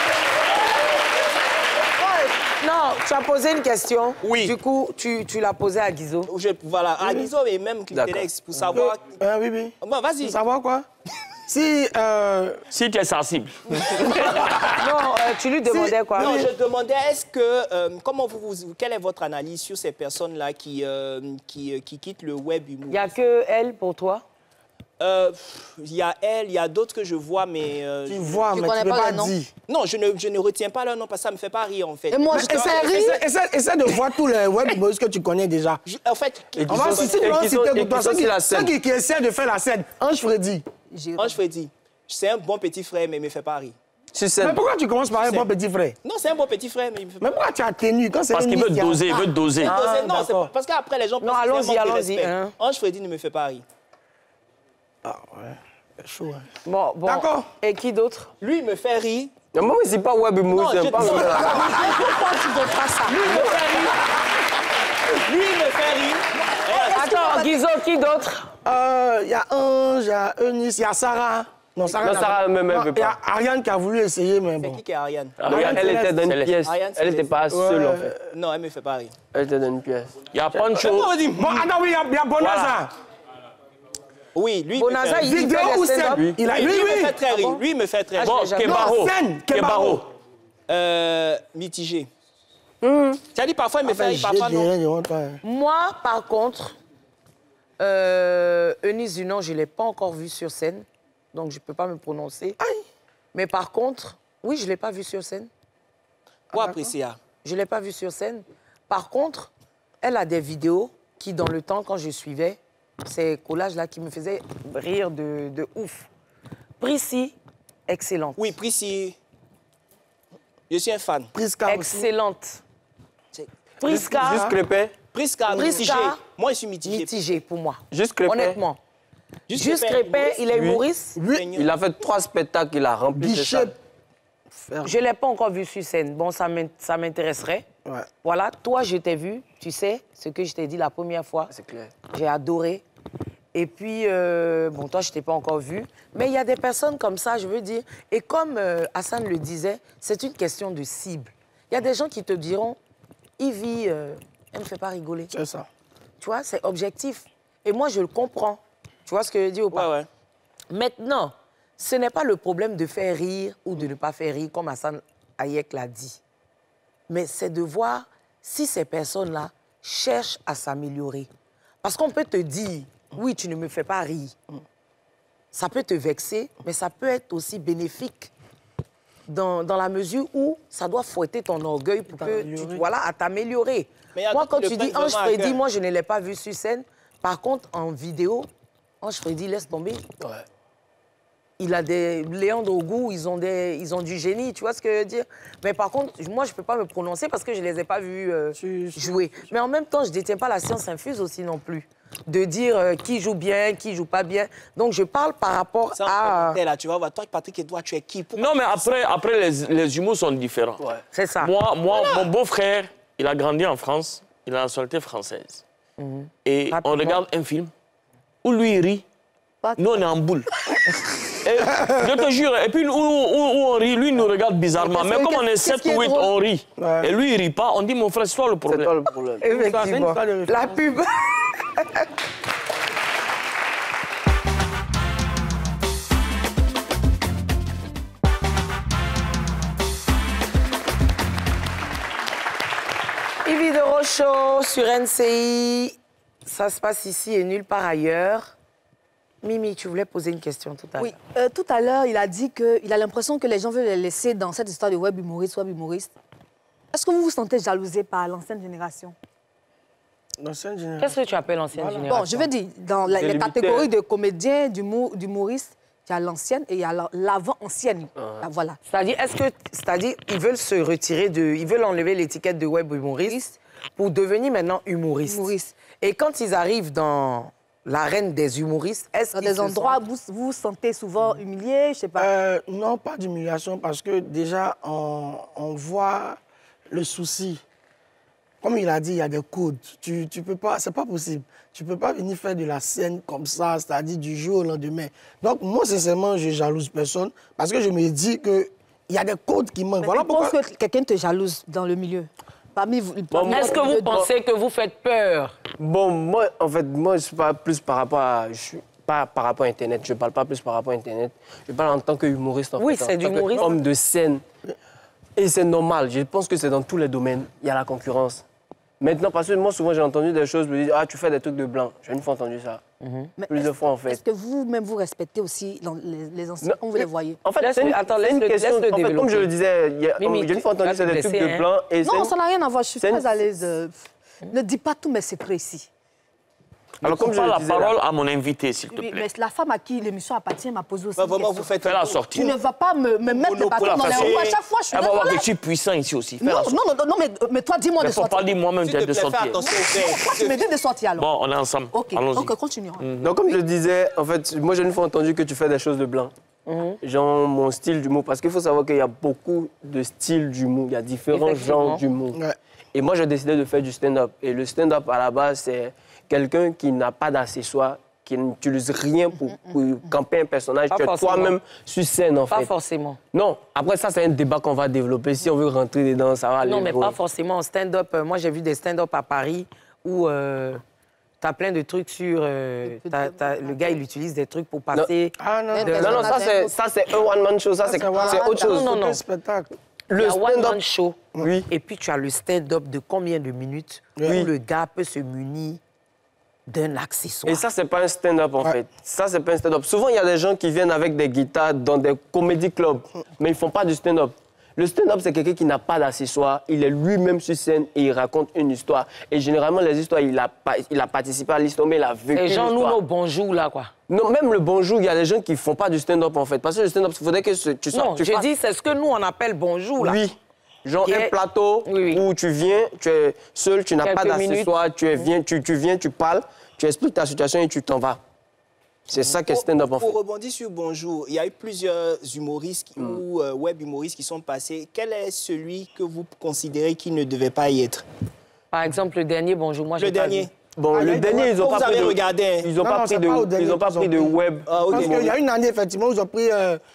Non, tu as posé une question. Oui. Du coup, tu l'as posée à Guizot. Voilà, à Guizot et même Clintellex pour savoir... Oui. Bon, vas-y. Pour savoir quoi? Si tu es sensible. Non, tu lui demandais quoi? Non, je demandais, est-ce que... quelle est votre analyse sur ces personnes-là qui quittent le web humour? Il n'y a que elle pour toi? Il y a elle, il y a d'autres que je vois, mais... Tu vois, tu mais tu connais peux pas pas le nom? dire. Non, je ne retiens pas leur nom parce que ça me fait pas rire, en fait. Et moi, je te fais rire. Essaie de voir tous les web humoristes que tu connais déjà. En fait, On va citer pour toi ceux qui essaient de faire la scène. Ange Freddy. Ange Freddy, c'est un bon petit frère, mais il me fait pas rire. Mais pourquoi tu commences par un bon petit frère? Non, c'est un bon petit frère, mais il me fait pas Mais pourquoi tu as tenu quand c'est Parce qu'il veut doser, il veut doser. rire. Non, c'est pas- parce qu'après, les gens Non, pensent que c'est un allons-y, manque de allons-y, respect. hein. Ange Freddy ne me fait pas rire. Ah ouais, c'est chaud. Hein. Bon. D'accord. Et qui d'autre? Lui, il me fait rire. Non, moi, c'est pas web humoriste, Non, c'est je pas... te- Pourquoi tu ne fais pas ça? Lui, il me fait rire. Attends, Guizo, qui d'autre? Il y a Ange, il y a Eunice, il y a Sarah. Non, Sarah, Non, Sarah même, elle non, veut il y a pas. Ariane qui a voulu essayer, mais C'est bon. qui est Ariane? Regarde, elle était dans une Céleste. pièce. Ariane, Elle n'était pas seule, en fait. Non, elle me fait pas rire. Elle était dans une pièce. Il y a Pancho. Bon, attends, oui, il y a Bonaza. Oui, lui, Bonaza, il me fait rire. il Vidéo fait ou des stand-up? scène? Il a Lui, il me oui. fait très rire. Lui, il me fait très rire. Bon, j'ai jamais- Kebaro. Non, scène, Kebaro. Mitigé. Tu as dit parfois, il me fait rire, parfois non. Moi, par contre, Eunice Dunant, je ne l'ai pas encore vue sur scène, donc je ne peux pas me prononcer. Mais par contre, oui, je ne l'ai pas vue sur scène. Pour apprécier. Je ne l'ai pas vue sur scène. Par contre, elle a des vidéos qui, dans le temps, quand je suivais, ces collages-là qui me faisaient rire de ouf. Prissy, excellente. Oui, Prissy. Je suis un fan. Priska aussi. Excellente. Priska, Juste Crépin. Priska, mitigé. Moi, je suis mitigé. mitigé pour moi. Juste Crépin. Honnêtement. Juste Crépin, il est humoriste. Il a fait 3 spectacles, il a rempli ses Guichet. salles. Je ne l'ai pas encore vu sur scène. Bon, ça m'intéresserait. Ouais. Voilà, toi, je t'ai vu. Tu sais ce que je t'ai dit la première fois. C'est clair. J'ai adoré. Et puis, bon, toi, je ne t'ai pas encore vu. Mais il y a des personnes comme ça, je veux dire. Et comme Hassan le disait, c'est une question de cible. Il y a des gens qui te diront, Ivy, elle ne fait pas rigoler. C'est ça. Tu vois, c'est objectif. Et moi, je le comprends. Tu vois ce que je dis ou pas? Ouais, ouais. Maintenant, ce n'est pas le problème de faire rire ou de ne pas faire rire, comme Hassan Hayek l'a dit. Mais c'est de voir si ces personnes-là cherchent à s'améliorer. Parce qu'on peut te dire, oui, tu ne me fais pas rire. Ça peut te vexer, mais ça peut être aussi bénéfique dans la mesure où ça doit fouetter ton orgueil pour que tu, voilà, à t'améliorer. Moi, quand tu dis Ange Freddy, moi, je ne l'ai pas vu sur scène. Par contre, en vidéo, Ange Freddy, laisse tomber. Ouais. Il a des Léandre Ogou, ils ont du génie, tu vois ce que je veux dire? Mais par contre, moi, je ne peux pas me prononcer parce que je ne les ai pas vus jouer. Mais en même temps, je ne détiens pas la science infuse aussi non plus. De dire qui joue bien, qui joue pas bien. Donc, je parle par rapport à... Là, tu vas voir, toi, Patrick et toi, tu es qui? Non, mais après les humours sont différents. Ouais. C'est ça. Moi, mon beau-frère, il a grandi en France, il a la nationalité française. Et Rapidement. on regarde un film où lui, il rit. Nous, on est en boule. Et, je te jure, et puis où on rit, lui, il nous regarde bizarrement. Mais comme on est 7 ou 8, on rit. Ouais. Et lui, il rit pas. On dit, mon frère, c'est toi le C'est problème. pas le problème. Effectivement. La pub. Yves de Rochaud sur NCI. Ça se passe ici et nulle part ailleurs. Mimi, tu voulais poser une question tout à l'heure. Oui, tout à l'heure, il a dit qu'il a l'impression que les gens veulent les laisser dans cette histoire de web humoriste. Est-ce que vous vous sentez jalousé par l'ancienne génération? L'ancienne génération. Qu'est-ce que tu appelles l'ancienne génération? Bon, je veux dire, dans les limité. catégories de comédiens, d'humoristes, il y a l'ancienne et il y a l'avant-ancienne. Voilà. C'est-à-dire, ils veulent se retirer ils veulent enlever l'étiquette de web humoriste pour devenir maintenant humoristes. Humoriste. Et quand ils arrivent dans l'arène des humoristes, est-ce Dans qu'ils des se endroits sentent- où vous vous sentez souvent humilié, je sais pas. Non, pas d'humiliation, parce que déjà, on voit le souci. Comme il a dit, il y a des codes. Tu peux pas, c'est pas possible. Tu peux pas venir faire de la scène comme ça, c'est-à-dire du jour au lendemain. Donc, moi, sincèrement, je jalouse personne, parce que je me dis qu'il y a des codes qui manquent. Mais Voilà tu pourquoi... penses que quelqu'un te jalouse dans le milieu? Parmi vous, Est-ce que vous pensez que vous faites peur? Bon, moi, en fait, moi, je parle plus par rapport à... Je suis pas par rapport à Internet. Je parle pas plus par rapport à Internet. Je parle en tant qu'humoriste, en Oui, fait. c'est du humoriste. Homme de scène. Et c'est normal. Je pense que c'est dans tous les domaines. Il y a la concurrence. Maintenant, parce que moi, souvent, j'ai entendu des choses, me dire, ah, tu fais des trucs de blanc. J'ai une fois entendu ça. Plusieurs fois, en fait. Est-ce que vous-même, vous respectez aussi les anciens, comme vous les voyez? En fait, c'est une question, en fait, comme je le disais, j'ai une fois entendu, c'est des trucs de blanc. Non, ça n'a rien à voir, je suis très à l'aise. Ne dis pas tous mes secrets ici. Alors, comme je la parole à mon invité, s'il te plaît. Mais la femme à qui l'émission appartient m'a posé aussi. Vraiment, vous faites la sortie. Tu ne vas pas me mettre des bâtons dans les roues à chaque fois. Je suis désolée. Elle va voir que tu es puissant ici aussi. Non, mais toi, dis-moi de sortir. Il ne faut pas dire moi-même de sortir. Tu me dis de sortir alors. Bon, on est ensemble. Ok, continue. Donc, comme je le disais, en fait, moi, j'ai une fois entendu que tu fais des choses de blanc. Genre mon style d'humour. Parce qu'il faut savoir qu'il y a beaucoup de styles d'humour. Il y a différents genres d'humour. Et moi, j'ai décidé de faire du stand-up. Et le stand-up, à la base, c'est quelqu'un qui n'a pas d'accessoires, qui n'utilise rien pour camper un personnage. Tu es toi-même sur scène, en fait. Pas forcément. Non, après ça, c'est un débat qu'on va développer. Si on veut rentrer dedans, ça va aller. Non, mais pas forcément. Stand-up, moi, j'ai vu des stand-up à Paris où tu as plein de trucs sur... le gars, il utilise des trucs pour passer... Non, ça, c'est un one-man show. Ça, c'est autre chose. Non. Spectacle. Le one-man show. Oui. Et puis, tu as le stand-up de combien de minutes où le gars peut se munir d'un accessoire. Et ça, c'est pas un stand-up, en fait. Ça, c'est pas un stand-up. Souvent, il y a des gens qui viennent avec des guitares dans des comédie clubs, mais ils font pas du stand-up. Le stand-up, c'est quelqu'un qui n'a pas d'accessoires. Il est lui-même sur scène et il raconte une histoire. Et généralement, les histoires, il a participé à l'histoire, mais il a vécu l'histoire. Et genre, nous, nos bonjours, là, quoi. Non, même le bonjour, il y a des gens qui font pas du stand-up, en fait. Parce que le stand-up, il faudrait que tu sois... Non, je dis, c'est ce que nous, on appelle bonjour, là. Oui. Genre un plateau où tu viens, tu es seul, tu n'as pas d'accessoires, tu viens, tu parles, tu expliques ta situation et tu t'en vas. C'est ça qu'est stand-up, en fait. Pour rebondir sur Bonjour, il y a eu plusieurs humoristes ou web humoristes qui sont passés. Quel est celui que vous considérez qui ne devait pas y être? Par exemple, le dernier Bonjour, moi, le dernier. Bon, le dernier, ils n'ont pas pris de... regardé. Ils n'ont pas pris de web. Parce qu'il y a une année, effectivement, ils ont pris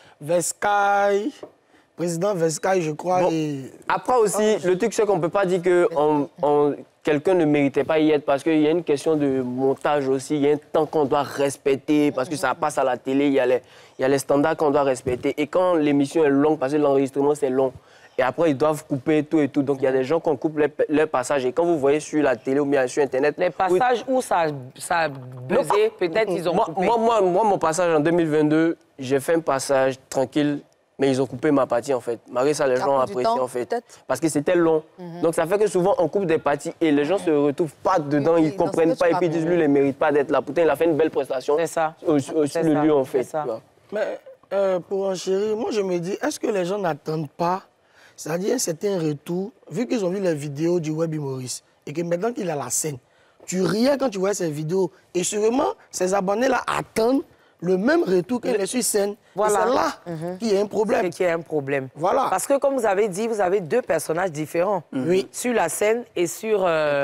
Vescaille, président Vescaille, je crois. Bon. Après aussi, le truc, c'est qu'on ne peut pas dire que quelqu'un ne méritait pas y être parce qu'il y a une question de montage aussi. Il y a un temps qu'on doit respecter parce que ça passe à la télé. Il y a les standards qu'on doit respecter. Et quand l'émission est longue, parce que l'enregistrement, c'est long, et après, ils doivent couper tout et tout. Donc, il y a des gens qui coupent leurs passages. Et quand vous voyez sur la télé ou bien sur Internet... Les passages où ça a buzzé, peut-être ils ont coupé. Moi, mon passage en 2022, j'ai fait un passage tranquille, mais ils ont coupé ma partie, en fait. Malgré ça, les gens ont apprécié, en fait. Parce que c'était long. Donc, ça fait que souvent, on coupe des parties et les gens ne se retrouvent pas dedans. Ils ne comprennent pas et puis ils disent, lui, il ne mérite pas d'être là. Pourtant, il a fait une belle prestation. C'est ça. Sur le lieu, en fait. Mais pour enchérir, moi, je me dis, est-ce que les gens n'attendent pas, c'est-à-dire un certain retour, vu qu'ils ont vu les vidéos du web humoriste et que maintenant qu'il a la scène, tu riais quand tu voyais ces vidéos et sûrement, ces abonnés-là attendent le même retour qu'il est sur scène. Voilà. C'est là qu'il y a un problème. C'est qu'il y a un problème. Voilà. Parce que, comme vous avez dit, vous avez deux personnages différents. Oui. Sur la scène et sur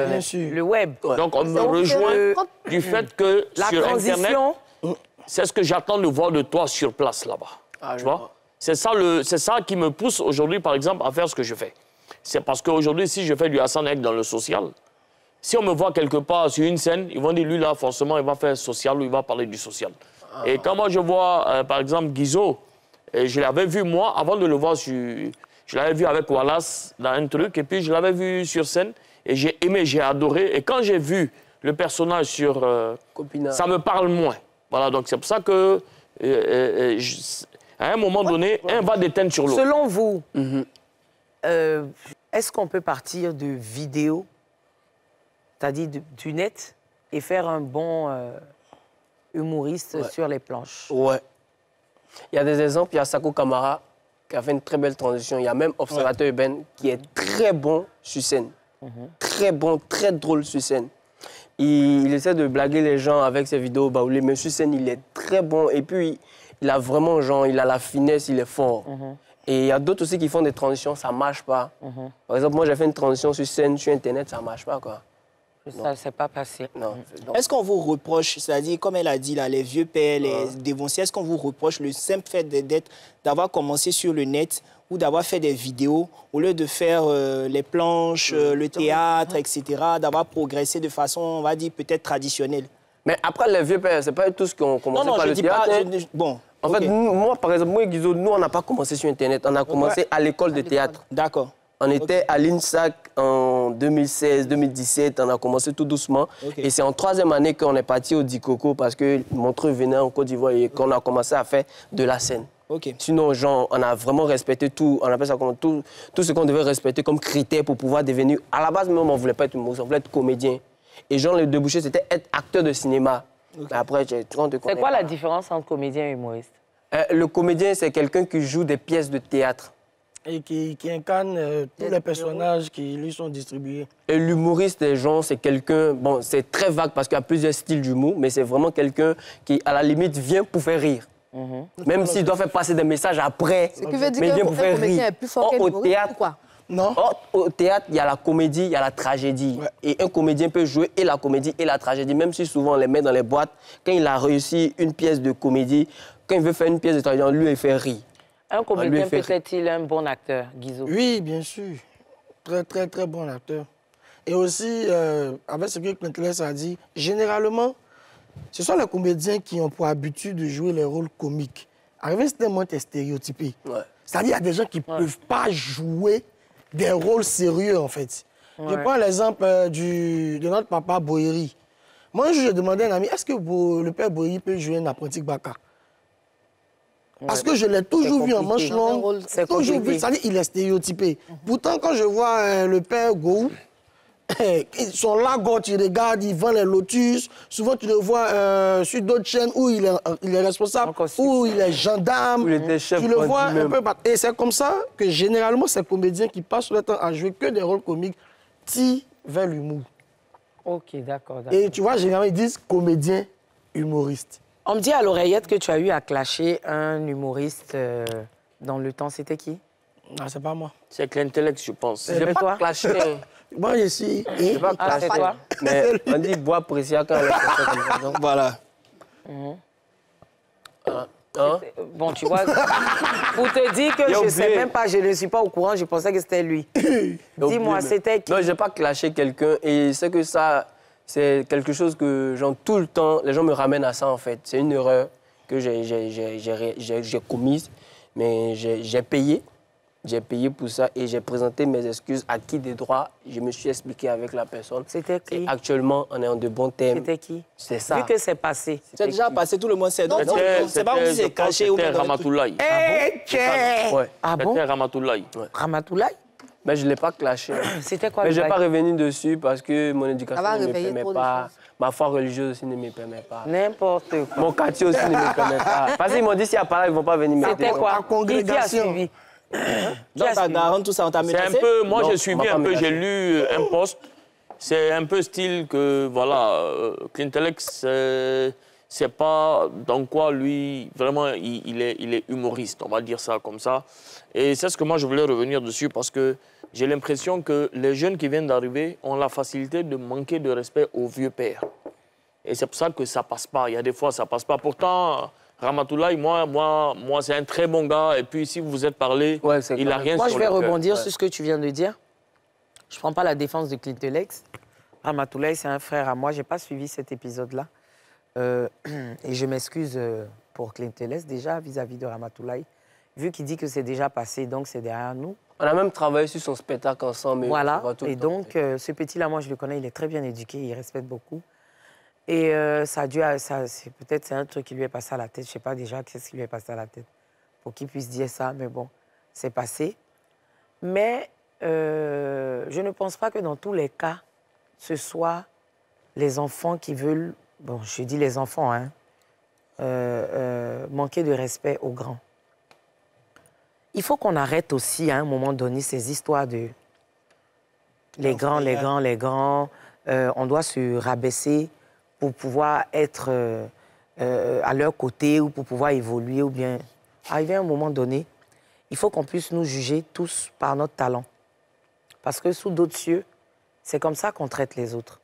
le web. Donc, on me rejoint du fait que la sur transition... Internet, c'est ce que j'attends de voir de toi sur place, là-bas. Tu vois? C'est ça qui me pousse aujourd'hui, par exemple, à faire ce que je fais. C'est parce qu'aujourd'hui, si je fais du Hassan Ek dans le social, si on me voit quelque part sur une scène, ils vont dire, lui, là, forcément, il va faire social ou il va parler du social. Et quand moi, je vois, par exemple, Guizot, je l'avais vu, moi, avant de le voir je l'avais vu avec Wallace dans un truc, et puis je l'avais vu sur scène, et j'ai aimé, j'ai adoré. Et quand j'ai vu le personnage sur... ça me parle moins. Voilà, donc c'est pour ça que... à un moment donné, un va déteindre sur l'autre. Selon vous, est-ce qu'on peut partir de vidéos, c'est-à-dire du net, et faire un bon humoriste sur les planches? Ouais. Il y a des exemples. Il y a Sako Kamara qui a fait une très belle transition. Il y a même Observateur Urbain qui est très bon sur scène. Très bon, très drôle sur scène. Il essaie de blaguer les gens avec ses vidéos baoulées, mais sur scène, il est très bon. Et puis... il a vraiment, genre, il a la finesse, il est fort. Et il y a d'autres aussi qui font des transitions, ça ne marche pas. Par exemple, moi, j'ai fait une transition sur scène, sur Internet, ça ne marche pas, quoi. Ça ne s'est pas passé. Non. Est-ce qu'on vous reproche, c'est-à-dire, comme elle a dit, là, les vieux pères, les dévanciers, est-ce qu'on vous reproche le simple fait d'avoir commencé sur le net ou d'avoir fait des vidéos, au lieu de faire les planches, le théâtre, etc., d'avoir progressé de façon, on va dire, peut-être traditionnelle? Mais après, les vieux pères, c'est pas tous qui ont commencé par le théâtre. Bon. En fait, moi, par exemple, moi et Guizot, nous, on n'a pas commencé sur Internet. On a commencé à l'école de théâtre. D'accord. On était à l'INSAC en 2016, 2017, on a commencé tout doucement. Et c'est en 3e année qu'on est parti au Dikoko parce que Montreux venait en Côte d'Ivoire et qu'on a commencé à faire de la scène. Sinon, genre, on a vraiment respecté tout, on appelle ça comme tout ce qu'on devait respecter comme critère pour pouvoir devenir... À la base, même, on ne voulait pas être humoriste, on voulait être comédien. Et genre, le débouché, c'était être acteur de cinéma. Mais après, c'est quoi la différence entre comédien et humoriste? Le comédien, c'est quelqu'un qui joue des pièces de théâtre. Et qui incarne tous les personnages qui lui sont distribués. Et l'humoriste, c'est quelqu'un... Bon, c'est très vague parce qu'il y a plusieurs styles d'humour, mais c'est vraiment quelqu'un qui, à la limite, vient pour faire rire. Même s'il doit faire passer des messages après, Ce qui veut dire mais il vient pour qu'un faire comédien rire. est plus fort qu'un humoriste, pourquoi? Non. Au théâtre, il y a la comédie, il y a la tragédie. Et un comédien peut jouer et la comédie et la tragédie, même si souvent on les met dans les boîtes. Quand il a réussi une pièce de comédie, quand il veut faire une pièce de tragédie, lui, il fait rire. Un comédien peut être-il un bon acteur, Guizot? Oui, bien sûr. Très, très, très bon acteur. Et aussi, avec ce que Clinteles a dit, généralement, ce sont les comédiens qui ont pour habitude de jouer les rôles comiques. Arrivé à un certain moment, tu es stéréotypé. C'est-à-dire qu'il y a des gens qui ne peuvent pas jouer des rôles sérieux, en fait. Je prends l'exemple de notre papa Boyeri. Moi, je demandais à un ami, est-ce que le père Boyeri peut jouer un apprenti Baka? Parce que je l'ai toujours vu en manche longue, toujours vu, c'est-à-dire qu'il est stéréotypé. Pourtant, quand je vois le père Gou, ils sont là, tu regardes, ils vendent les lotus. Souvent, tu le vois sur d'autres chaînes où il est responsable, où il est gendarme. Où il était chef, tu le vois un peu. Et c'est comme ça que généralement, ces comédiens qui passent le temps à jouer que des rôles comiques tirent vers l'humour. Ok, d'accord. Et tu vois, généralement, ils disent comédien humoriste. On me dit à l'oreillette que tu as eu à clasher un humoriste dans le temps. C'était qui? Non, c'est pas moi. C'est Clinteles, je pense. Je n'ai pas clashé. Moi, je suis... Je n'ai pas clashé. toi? Mais on dit bois précieux quand on est comme ça. Donc, voilà. Bon, tu vois, pour te dire que je ne sais même pas, je ne suis pas au courant, je pensais que c'était lui. Dis-moi, c'était qui? Non, je n'ai pas clashé quelqu'un et c'est que ça, c'est quelque chose que, genre, tout le temps, les gens me ramènent à ça, en fait. C'est une erreur que j'ai commise, mais j'ai payé. J'ai payé pour ça et j'ai présenté mes excuses à qui des droits. Je me suis expliqué avec la personne. C'était qui? Et actuellement, on est en de bons termes. C'était qui? C'est ça. Vu que c'est passé. C'est déjà passé, tout le monde sait. Donc, c'est pas où c'est caché ou C'était Ramatoulaye. Ah bon? C'était Ramatoulaye. Ramatoulaye? Mais je ne l'ai pas clashé. C'était quoi Mais le je n'ai bail? pas revenu dessus parce que mon éducation ne me permet trop de pas. choses. Ma foi religieuse aussi ne me permet pas. N'importe quoi. Mon quartier aussi ne me permet pas. Parce qu'ils m'ont dit s'il y a pas là, ils ne vont pas venir m'aider. C'était quoi? La congrégation. Qui a suivi? Donc, ta daronne, tout ça, on t'a C'est un menacé? peu, moi Non, j'ai suivi on m'a un pas peu, menacé. j'ai lu un post. C'est un peu style que, voilà, Clinteles, c'est pas dans quoi lui, vraiment, il est humoriste, on va dire ça comme ça. Et c'est ce que moi je voulais revenir dessus parce que j'ai l'impression que les jeunes qui viennent d'arriver ont la facilité de manquer de respect aux vieux pères. Et c'est pour ça que ça passe pas. Il y a des fois, ça passe pas. Pourtant, Ramatoulaye, moi c'est un très bon gars. Et puis, si vous vous êtes parlé, il n'a rien Moi, je sur vais le cœur. rebondir sur ce que tu viens de dire. Je ne prends pas la défense de Clinteles. Ramatoulaye, c'est un frère à moi. Je n'ai pas suivi cet épisode-là. Et je m'excuse pour Clinteles, déjà, vis-à-vis de Ramatoulaye. Vu qu'il dit que c'est déjà passé, donc c'est derrière nous. On a même travaillé sur son spectacle ensemble. Voilà. Et donc, ce petit-là, moi, je le connais, il est très bien éduqué, il respecte beaucoup. Et ça a dû, peut-être c'est un truc qui lui est passé à la tête. Je ne sais pas déjà qu'est-ce qui lui est passé à la tête pour qu'il puisse dire ça, mais bon, c'est passé. Mais je ne pense pas que dans tous les cas, ce soit les enfants qui veulent, bon, je dis les enfants, hein, manquer de respect aux grands. Il faut qu'on arrête aussi, à un moment donné, ces histoires de les grands. On doit se rabaisser pour pouvoir être à leur côté ou pour pouvoir évoluer ou bien arriver à un moment donné, il faut qu'on puisse nous juger tous par notre talent. Parce que sous d'autres cieux, c'est comme ça qu'on traite les autres.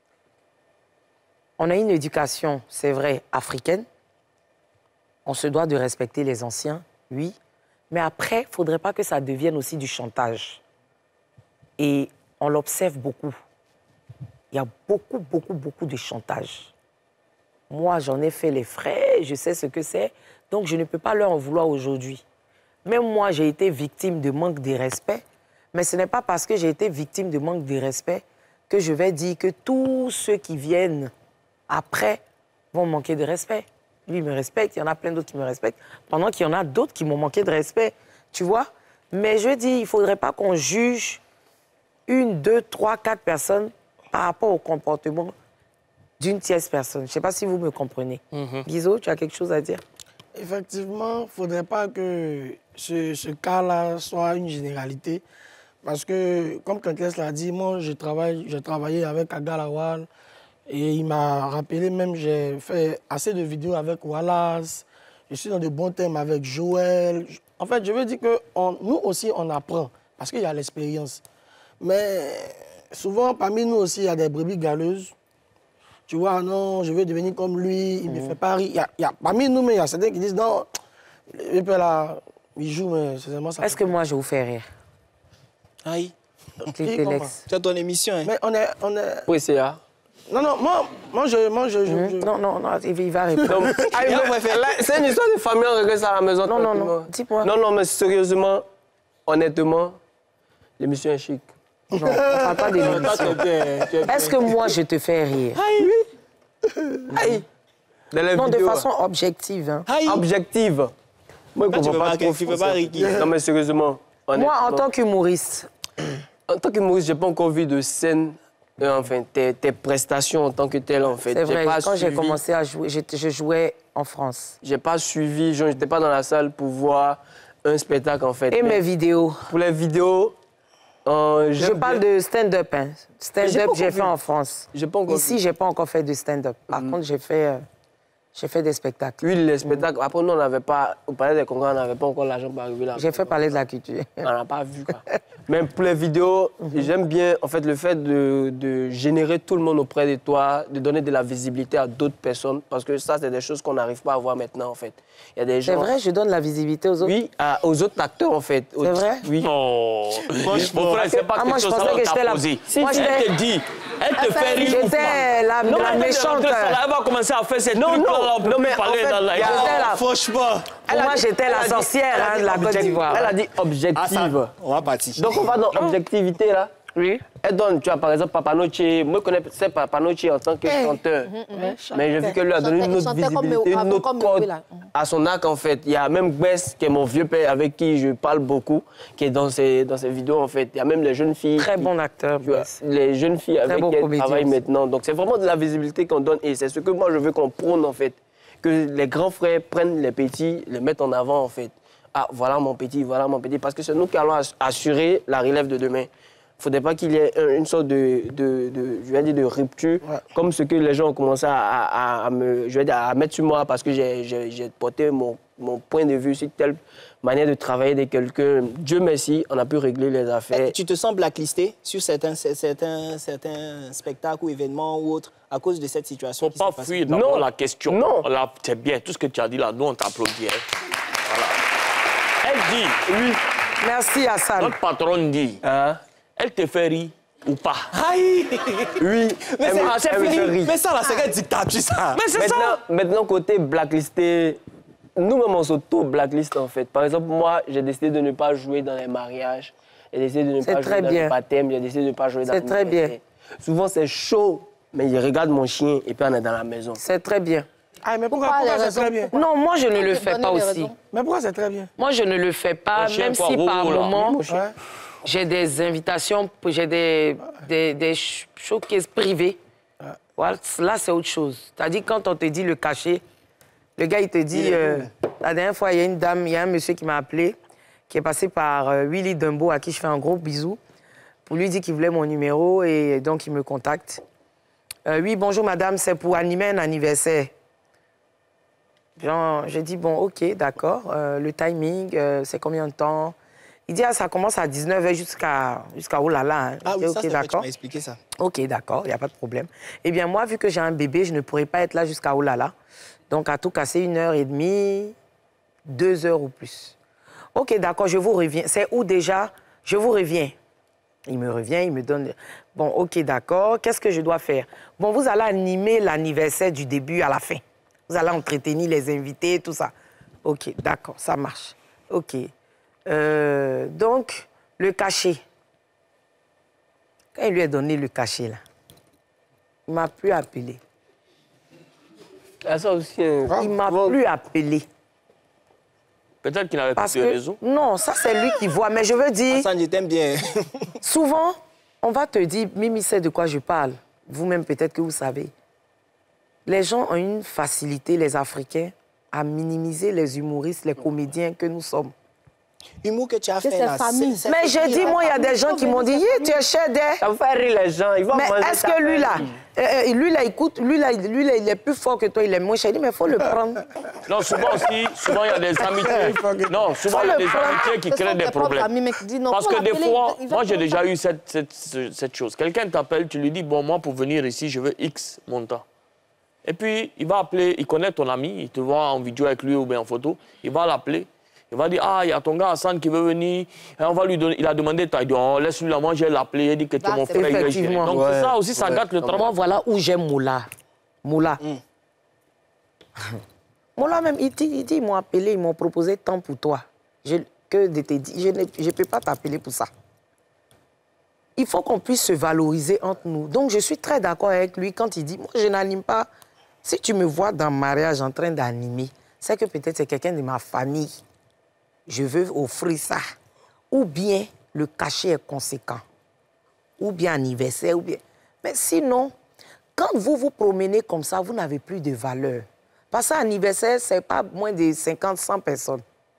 On a une éducation, c'est vrai, africaine. On se doit de respecter les anciens, oui. Mais après, il ne faudrait pas que ça devienne aussi du chantage. Et on l'observe beaucoup. Il y a beaucoup de chantage. Moi, j'en ai fait les frais, je sais ce que c'est, donc je ne peux pas leur en vouloir aujourd'hui. Même moi, j'ai été victime de manque de respect, Mais ce n'est pas parce que j'ai été victime de manque de respect que je vais dire que tous ceux qui viennent après vont manquer de respect. Lui, il me respecte, il y en a plein d'autres qui me respectent, pendant qu'il y en a d'autres qui m'ont manqué de respect, tu vois. Mais je dis, il ne faudrait pas qu'on juge 1, 2, 3, 4 personnes par rapport au comportement d'une tierce personne. Je ne sais pas si vous me comprenez. Guizo, tu as quelque chose à dire? Effectivement, il ne faudrait pas que ce cas-là soit une généralité. Parce que, comme Kankles l'a dit, moi, j'ai travaillé avec Aga Lawal. Et il m'a rappelé même, j'ai fait assez de vidéos avec Wallace. Je suis dans de bons thèmes avec Joël. En fait, je veux dire que nous aussi, on apprend. Parce qu'il y a l'expérience. Mais souvent, parmi nous aussi, il y a des brebis galeuses. Tu vois, non, je veux devenir comme lui, il me fait pas rire. Parmi nous, mais il y a certains qui disent, non, le père là, il joue, mais c'est vraiment ça. Est-ce que moi, je vous fais rire? Aïe. Clitélex. Tu as ton émission, hein? Mais on est... Oui, c'est là. Non, non, moi, je... Non, il va répondre. C'est une histoire de famille, on regrette ça à la maison. Non, dis-moi. Non, mais sérieusement, honnêtement, l'émission est chic. Non, on ne parle pas de l'émission. Est-ce que moi, je te fais rire? Aïe, oui. Aïe. Non, de façon objective. Hein. Objective. Moi, je ne comprends pas rire. Non, mais sérieusement. Moi, en tant qu'humoriste... En tant qu'humoriste, je n'ai pas encore vu de scène, enfin, tes prestations en tant que telles, en fait. C'est vrai, quand j'ai commencé à jouer, je jouais en France. Je n'ai pas suivi, je n'étais pas dans la salle pour voir un spectacle, en fait. Et mes vidéos? Pour les vidéos... je parle de stand-up. Hein. Stand-up, j'ai fait en France. Ici, je n'ai pas encore fait de stand-up. Par contre, j'ai fait des spectacles. Oui, les spectacles. Après, nous, on n'avait pas... Au Palais des Congrès, on n'avait pas encore l'argent pour arriver là. J'ai fait parler de la culture. On n'a pas vu, quoi. Même pour les vidéos, j'aime bien, en fait, le fait de générer tout le monde auprès de toi, de donner de la visibilité à d'autres personnes, parce que ça, c'est des choses qu'on n'arrive pas à voir maintenant, en fait. Il y a des gens... C'est vrai, je donne la visibilité aux autres? Oui, aux autres acteurs, en fait. C'est vrai? Oui. Non. Mon frère, c'est pas quelque chose que tu as posé. Elle te dit, elle te fait rire ou pas? J'étais la méchante. Elle va commencer à faire cette trucs-là, on peut plus parler dans la... Franchement. Moi, j'étais la sorcière de la Côte d'Ivoire. Elle a dit objective. On va partir. Donc, on va dans objectivité, là. Oui. Elle donne, tu vois, par exemple, Papa Noche. Moi, je connais Papa Noche en tant que chanteur. Mais j'ai vu qu'elle lui a donné une autre visibilité, une autre code à son acte, en fait. Il y a même Bess, qui est mon vieux père, avec qui je parle beaucoup, qui est dans ses vidéos, en fait. Il y a même les jeunes filles. Très bon acteur, Bess. Les jeunes filles avec qui elle travaille maintenant. Donc, c'est vraiment de la visibilité qu'on donne. Et c'est ce que moi, je veux qu'on prône, en fait. Que les grands frères prennent les petits, les mettent en avant, en fait. Ah, voilà mon petit, voilà mon petit. Parce que c'est nous qui allons assurer la relève de demain. Il ne faudrait pas qu'il y ait une sorte je vais dire de rupture, comme ce que les gens ont commencé à mettre sur moi parce que j'ai porté mon point de vue sur telle manière de travailler de quelqu'un. Dieu merci, on a pu régler les affaires. Tu te sens blacklisté sur certains spectacles ou événements ou autres à cause de cette situation? Il ne faut pas fuir d'abord la question. Non. C'est bien, tout ce que tu as dit là, nous on t'applaudit. Hein. Voilà. Elle dit, oui. Merci Hassan. Notre patronne dit, elle te fait rire ou pas? Aïe! Oui, mais c'est fini. Mais ça, là, c'est quelle dictature, ça? Mais c'est ça! Maintenant, côté blacklisté, nous-mêmes, on s'auto-blacklist, en fait. Par exemple, moi, j'ai décidé de ne pas jouer dans les mariages. J'ai décidé de ne pas jouer dans les baptêmes. J'ai décidé de ne pas jouer dans les... C'est très bien. Souvent, c'est chaud, mais il regarde mon chien et puis on est dans la maison. C'est très bien. Ah, mais pourquoi c'est très bien? Non, moi, je ne le fais pas aussi. Mais pourquoi c'est très bien? Moi, je ne le fais pas, même si par moment... J'ai des invitations, j'ai des showcases privés. Voilà, là, c'est autre chose. C'est-à-dire, quand on te dit le cachet, le gars, il te dit... la dernière fois, il y a une dame, il y a un monsieur qui m'a appelé, qui est passé par Willy Dumbo, à qui je fais un gros bisou, pour lui dire qu'il voulait mon numéro, et donc il me contacte. Oui, bonjour madame, c'est pour animer un anniversaire. J'ai dit, bon, ok, d'accord. Le timing, c'est combien de temps? Il dit, ah, ça commence à 19h jusqu'à oh là là. Hein. Ah oui, okay, ça, tu m'as expliqué ça. Ok, d'accord, il n'y a pas de problème. Eh bien, moi, vu que j'ai un bébé, je ne pourrais pas être là jusqu'à oh là là. Donc, à tout casser, 1h30, 2 heures ou plus. Ok, d'accord, je vous reviens. C'est où déjà? Je vous reviens. Il me revient, il me donne... Bon, ok, d'accord, qu'est-ce que je dois faire? Bon, vous allez animer l'anniversaire du début à la fin. Vous allez entretenir les invités, tout ça. Ok, d'accord, ça marche. Ok. Donc, le cachet. Quand il lui a donné le cachet, là, il ne m'a plus appelé. Ça aussi, hein. Il ne m'a plus appelé. Peut-être qu'il n'avait pas de raison. Non, ça, c'est lui qui voit. Mais je veux dire... Ça, je t'aime bien. Souvent, on va te dire, Mimi sait de quoi je parle. Vous-même, peut-être que vous savez. Les gens ont une facilité, les Africains, à minimiser les humoristes, les comédiens que nous sommes. Humour que tu as fait là. Mais j'ai dit, moi, il y a des gens qui m'ont dit, tu es cher d'elle. Ça vous fait rire les gens. Ils vont mais est-ce que lui là, écoute, lui là, il est plus fort que toi, il est moins cher. J'ai dit, mais il faut le prendre. Non, souvent il y a des amitiés. Non, souvent il y a des amitiés qui créent des problèmes. Parce que des fois, moi j'ai déjà eu cette chose. Quelqu'un t'appelle, tu lui dis, bon, moi pour venir ici, je veux X montant. Et puis, il va appeler, il connaît ton ami, il te voit en vidéo avec lui ou bien en photo, il va l'appeler. Il va dire, ah, il y a ton gars Hassan qui veut venir. Et on va lui donner, il a demandé, il dit, oh, laisse-lui là, moi j'ai l'appelé, il dit que tu es mon frère. Effectivement. Donc ça aussi, ça gâte le travail. Moi, voilà où j'aime Moula. Moula. Moula même, il dit, ils m'ont appelé, ils m'ont proposé tant pour toi. Que de te dire, je ne peux pas t'appeler pour ça. Il faut qu'on puisse se valoriser entre nous. Donc, je suis très d'accord avec lui quand il dit, moi, je n'anime pas. Si tu me vois dans le mariage en train d'animer, c'est que peut-être c'est quelqu'un de ma famille. Je veux offrir ça. Ou bien le cachet est conséquent. Ou bien anniversaire, ou bien... Mais sinon, quand vous vous promenez comme ça, vous n'avez plus de valeur. Parce que anniversaire, ce n'est pas moins de 50, 100 personnes.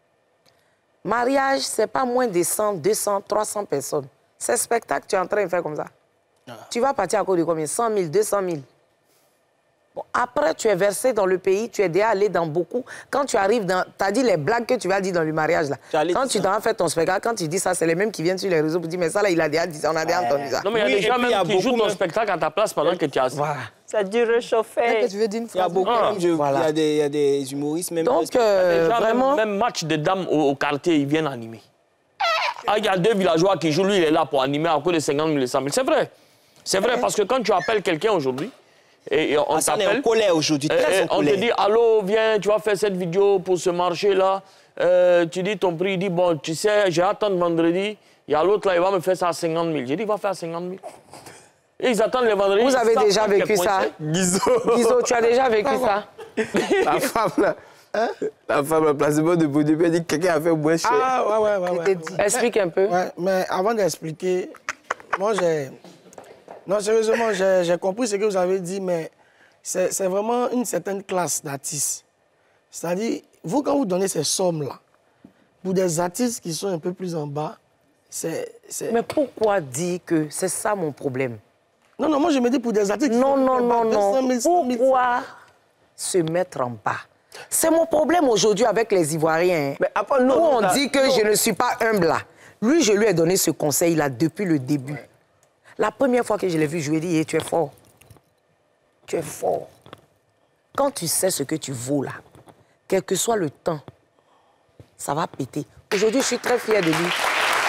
Mariage, ce n'est pas moins de 100, 200, 300 personnes. C'est spectacle, tu es en train de faire comme ça. Tu vas partir à cause de combien? 100 000, 200 000. Bon, après, tu es versé dans le pays, tu es déjà allé dans beaucoup. Quand tu arrives dans... Tu as dit les blagues que tu vas dire dans le mariage, là. Quand tu dois faire ton spectacle, quand tu dis ça, c'est les mêmes qui viennent sur les réseaux pour dire, mais ça, là, il a déjà dit ça, on a déjà entendu ça. Non, mais il y a des gens même qui jouent ton spectacle à ta place pendant que tu as... Voilà. Ça dit réchauffer. Tu veux dire une Il y a beaucoup, voilà. il y a des humoristes même... Donc, vraiment... Même match de dames au quartier, ils viennent animer. Ah, il y a 2 villageois qui jouent, lui, il est là pour animer à cause de 50 000 et 100 000. C'est vrai. C'est vrai, parce que quand tu appelles quelqu'un aujourd'hui, et on t'appelle... On est en colère aujourd'hui, très en colère. On te dit, allô, viens, tu vas faire cette vidéo pour ce marché-là. Tu dis ton prix, il dit, bon, tu sais, j'ai attendu vendredi. Il y a l'autre là, il va me faire ça à 50 000. J'ai dit, il va faire 50 000. Et ils attendent les vendredis. Vous avez déjà vécu ça? Guizo, tu as déjà vécu ça? La femme, là. Hein? La femme, le placement de produit, elle dit que quelqu'un a fait moins cher. Ah, ouais. Explique un peu. Ouais, mais avant d'expliquer, moi, j'ai... Non, sérieusement, j'ai compris ce que vous avez dit, mais c'est vraiment une certaine classe d'artistes. C'est-à-dire, vous, quand vous donnez ces sommes-là, pour des artistes qui sont un peu plus en bas, c'est... Mais pourquoi dire que c'est ça mon problème? Non, moi, je me dis pour des artistes qui sont Non. Pourquoi se mettre en bas? C'est mon problème aujourd'hui avec les Ivoiriens. Mais après, nous, on dit que je ne suis pas humble là. Lui, je lui ai donné ce conseil-là depuis le début. La première fois que je l'ai vu jouer, il dit, tu es fort. Tu es fort. Quand tu sais ce que tu vaux là, quel que soit le temps, ça va péter. Aujourd'hui, je suis très fière de lui.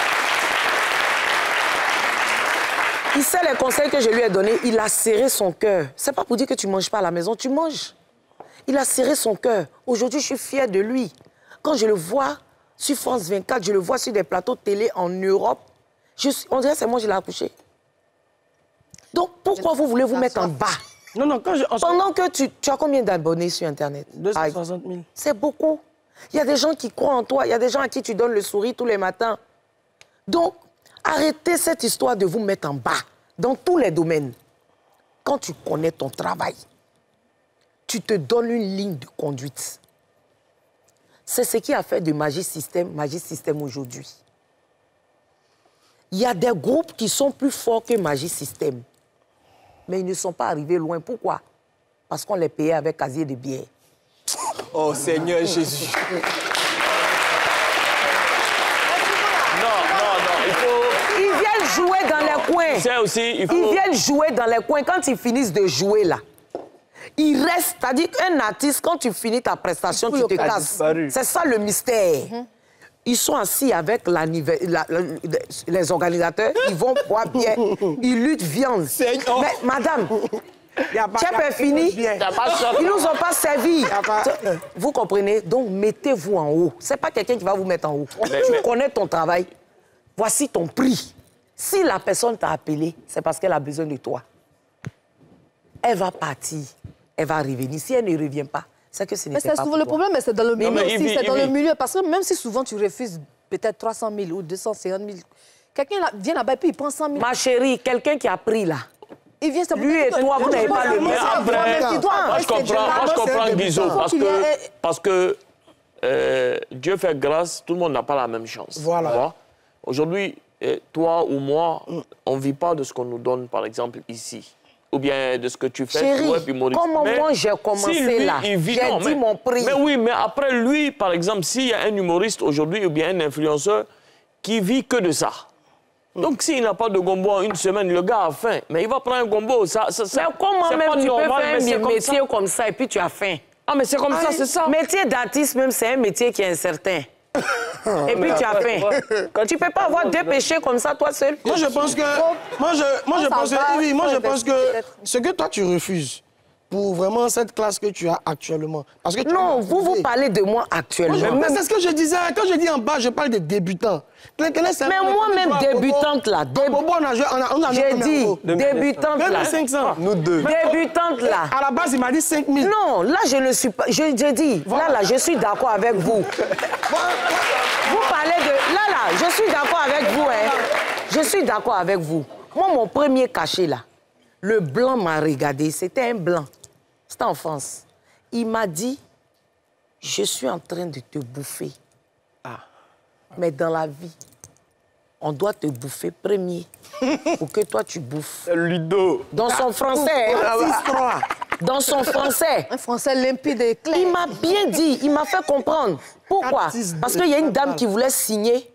Il sait les conseils que je lui ai donnés, il a serré son cœur. C'est pas pour dire que tu ne manges pas à la maison, tu manges. Il a serré son cœur. Aujourd'hui, je suis fière de lui. Quand je le vois sur France 24, je le vois sur des plateaux de télé en Europe, on dirait que c'est moi qui l'ai accouché. Donc, pourquoi vous voulez vous mettre en bas? Non, pendant que tu as combien d'abonnés sur Internet? 260 000. C'est beaucoup. Il y a des gens qui croient en toi. Il y a des gens à qui tu donnes le sourire tous les matins. Donc, arrêtez cette histoire de vous mettre en bas dans tous les domaines. Quand tu connais ton travail, tu te donnes une ligne de conduite. C'est ce qui a fait de Magic System aujourd'hui. Il y a des groupes qui sont plus forts que Magic System. Mais ils ne sont pas arrivés loin. Pourquoi? Parce qu'on les payait avec casier de bière. Oh Seigneur Jésus. Il faut... Ils viennent jouer dans les coins. C'est aussi, Ils viennent jouer dans les coins. Quand ils finissent de jouer là, il reste, c'est-à-dire qu'un artiste, quand tu finis ta prestation, tu te casses. C'est ça le mystère. Ils sont assis avec les organisateurs, ils vont boire bien, ils luttent viande. Mais madame, Tchèp est fini, ils ne nous ont pas servi. Vous comprenez? Donc mettez-vous en haut. Ce n'est pas quelqu'un qui va vous mettre en haut. Tu connais ton travail, voici ton prix. Si la personne t'a appelé, c'est parce qu'elle a besoin de toi. Elle va partir, elle va revenir. Si elle ne revient pas, c'est que ce n'était pas pour le toi. problème, c'est dans le milieu aussi. C'est dans le Yves. milieu. Parce que même si souvent tu refuses peut-être 300 000 ou 250 000, quelqu'un vient là-bas et puis il prend 100 000. Ma chérie, quelqu'un qui a pris là, Il vient lui et toi, vous n'avez pas le même. Mais après, moi je comprends Guizo, parce que Dieu fait grâce, tout le monde n'a pas la même chance. Voilà. Aujourd'hui, toi ou moi, on ne vit pas de ce qu'on nous donne, par exemple, ici. Ou bien de ce que tu fais. Chérie, ouais, puis Maurice. comment Mais moi j'ai commencé si lui, là, il vit- j'ai non, dit mais- mon prix. Mais oui, mais après lui, par exemple, s'il y a un humoriste aujourd'hui ou bien un influenceur qui vit que de ça. Donc s'il n'a pas de gombo en une semaine, le gars a faim. Mais il va prendre un gombo. Mais comment c'est même pas tu peux normal, faire mais c'est un comme métier ça. comme ça et puis tu as faim? Ah, mais c'est comme ça, c'est ça. Métier d'artiste même, c'est un métier qui est incertain. Et puis tu as faim. Tu peux pas avoir deux péchés comme ça, toi seul. Moi, je pense que... Moi, je pense que... Oui, moi, je pense que ce que toi, tu refuses pour vraiment cette classe que tu as actuellement... Parce que tu Non, vous parlez de moi actuellement. Mais c'est ce que je disais. Quand je dis en bas, je parle des débutants. Mais moi-même, débutante là. J'ai dit débutante là. 2500. Nous deux. Débutante là. À la base, il m'a dit 5000. Non, là, je ne suis pas... Je dis, là, je suis d'accord avec vous. Vous parlez de... Là, je suis d'accord avec vous, hein. Je suis d'accord avec vous. Moi, mon premier cachet, là, le blanc m'a regardé. C'était un blanc. C'était en France. Il m'a dit, je suis en train de te bouffer. Mais dans la vie, on doit te bouffer premier pour que toi, tu bouffes. Ludo. Dans son français. Dans son français. Un français limpide et clair. Il m'a bien dit, il m'a fait comprendre. Pourquoi? Parce qu'il y a une dame qui voulait signer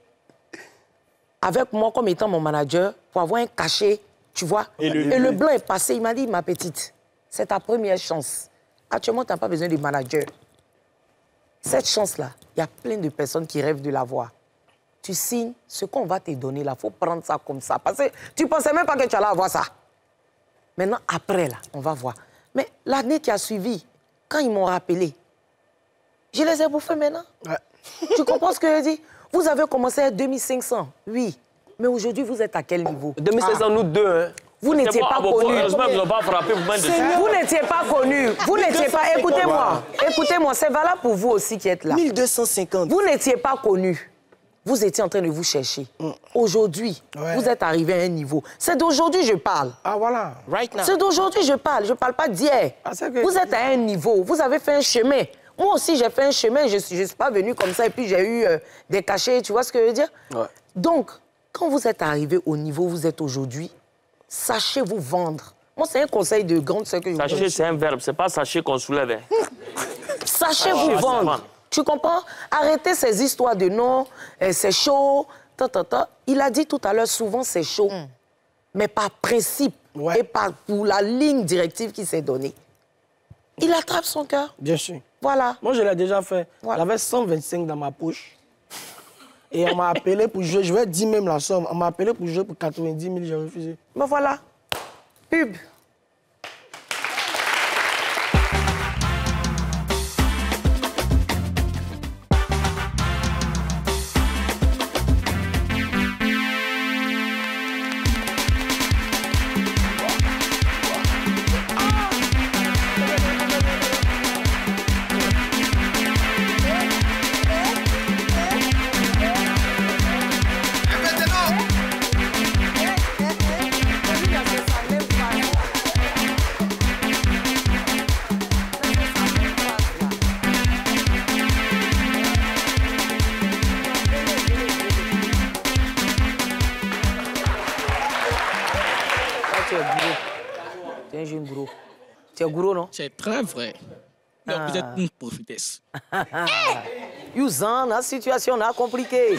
avec moi comme étant mon manager pour avoir un cachet, tu vois. Et le blanc est passé, il m'a dit, ma petite, c'est ta première chance. Actuellement, tu n'as pas besoin de manager. Cette chance-là, il y a plein de personnes qui rêvent de l'avoir. Tu signes, ce qu'on va te donner là, il faut prendre ça comme ça. Parce que tu ne pensais même pas que tu allais avoir ça. Maintenant, après, là, on va voir. Mais l'année qui a suivi, quand ils m'ont rappelé, je les ai bouffés maintenant. Ouais. Tu comprends ce que je dis? Vous avez commencé à 2500, oui. Mais aujourd'hui, vous êtes à quel niveau? 2500, nous deux, hein. Vous n'étiez pas connus. Heureusement, ils n'ont pas frappé pour mettre dessus. Vous n'étiez pas connus. Vous n'étiez pas... Écoutez-moi. Écoutez-moi, c'est valable pour vous aussi qui êtes là. 1250. Vous n'étiez pas connus. Vous étiez en train de vous chercher. Aujourd'hui, vous êtes arrivé à un niveau. C'est d'aujourd'hui que je parle. Ah, voilà. Right now. C'est d'aujourd'hui que je parle. Je ne parle pas d'hier. Vous êtes à un niveau. Vous avez fait un chemin. Moi aussi, j'ai fait un chemin. Je ne suis pas venue comme ça et puis j'ai eu des cachets. Tu vois ce que je veux dire? Ouais. Donc, quand vous êtes arrivé au niveau où vous êtes aujourd'hui, sachez vous vendre. Moi, c'est un conseil de grande sœur que je vous donne. Sachez, c'est un verbe, c'est pas sachez qu'on soulève. Hein. Sachez vous vendre. Tu comprends? Arrêtez ces histoires de non, c'est chaud, Il a dit tout à l'heure, souvent c'est chaud, mais par principe et pour la ligne directive qu'il s'est donnée. Il attrape son cœur. Bien sûr. Voilà. Moi, je l'ai déjà fait. Voilà. J'avais 125 dans ma poche. Et on m'a appelé pour jouer. Je vais dire même la somme. On m'a appelé pour jouer pour 90 000. J'ai refusé. Ben voilà. Pub. Tu es un jeune gros. Tu es gros, non? C'est très vrai. Donc, vous êtes une prophétesse. Yuzan, la situation est compliquée.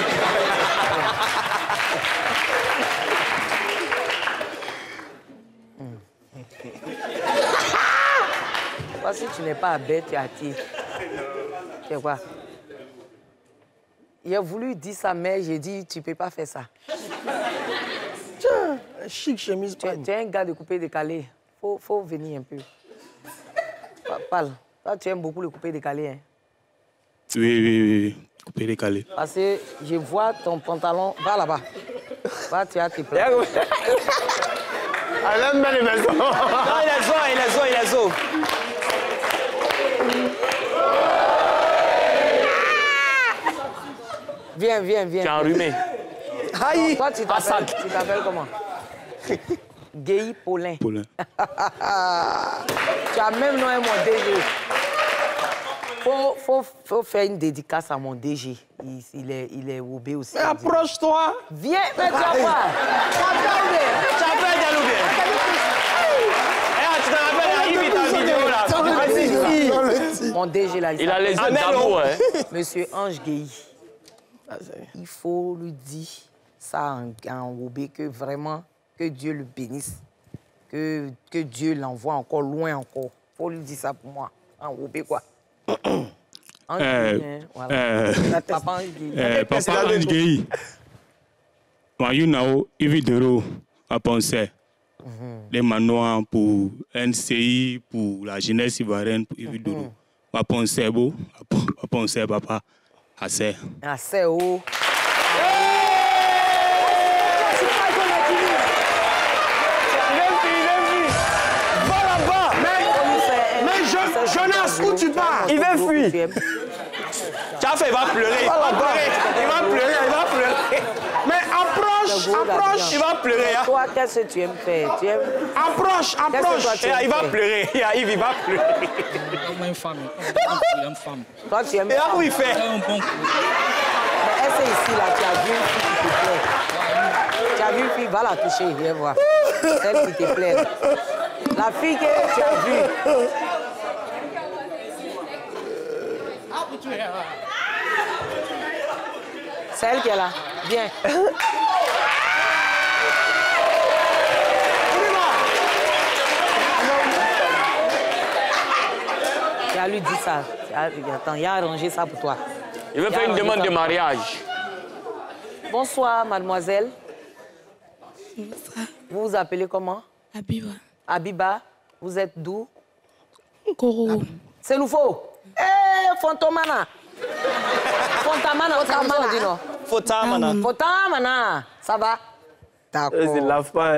Si tu n'es pas bête, tu es hâtif. Tu sais quoi? Il a voulu dire ça, mais j'ai dit, tu ne peux pas faire ça. Tiens, chic chemise. Tu es un gars de coupé décalé. Faut venir un peu. Parle. Toi, tu aimes beaucoup le coupé décalé, hein? Oui. Coupé décalé. Parce que je vois ton pantalon. Va là-bas. Va, tu as tes plans. Elle aime bien les maisons. Non, il a zo, il a zo, il a zo. Viens, viens, viens. Tu es enrhumé. Aïe. Toi, tu t'appelles comment? Guéhi Paulin. Paulin. Tu as même nom à mon DG. Faut faire une dédicace à mon DG. Il est obé aussi. Mais approche-toi. Viens, mais tu vas voir. Tu appelles Dialoubé. Tu te rappelles, il vit ta vidéo là. Mon DG là, Il a les yeux d'amour, hein. Monsieur Ange Guéhi. Il faut lui dire ça en obé que vraiment, que Dieu le bénisse. Que Dieu l'envoie encore loin encore. Il faut lui dire ça pour moi. En obé quoi. Ange Guéhi, hein, voilà. Papa Ange Guéhi. Papa Ange Guéhi. Mayunao, Ividero, à penser. Les manoirs pour NCI, pour la jeunesse ivoirienne, pour Ividero. À penser, beau. À penser, papa. Assez. Assez haut. Jonas, où tu pars? Il veut fuir. Tu as fait, il va pleurer. Il va pleurer. Il va pleurer. Il va pleurer. Mais approche, approche. Il va pleurer. Toi, qu'est-ce que tu aimes faire? Tu aimes... Approche, approche. Il va pleurer. Yves, il va pleurer. Une femme. Une femme. Toi, tu aimes... Et là où il fait? Un bon coup. Mais est-ce que ici, là, tu as vu une fille qui te plaît? Tu as vu une fille, va la toucher, viens voir. Celle qui te plaît. La fille que tu as vue. C'est elle qui est là. Viens. Tu as lui dit ça. Attends, il a arrangé ça pour toi. Il veut faire une demande de mariage. Bonsoir, mademoiselle. Vous vous appelez comment? Abiba. Abiba. Vous êtes d'où? Koro. C'est nouveau. Eh, Fontomana. Fontamana, Fontamana, dis non. Fotamana. Fotamana. Ça va? D'accord. Ils ne lavent pas, hein.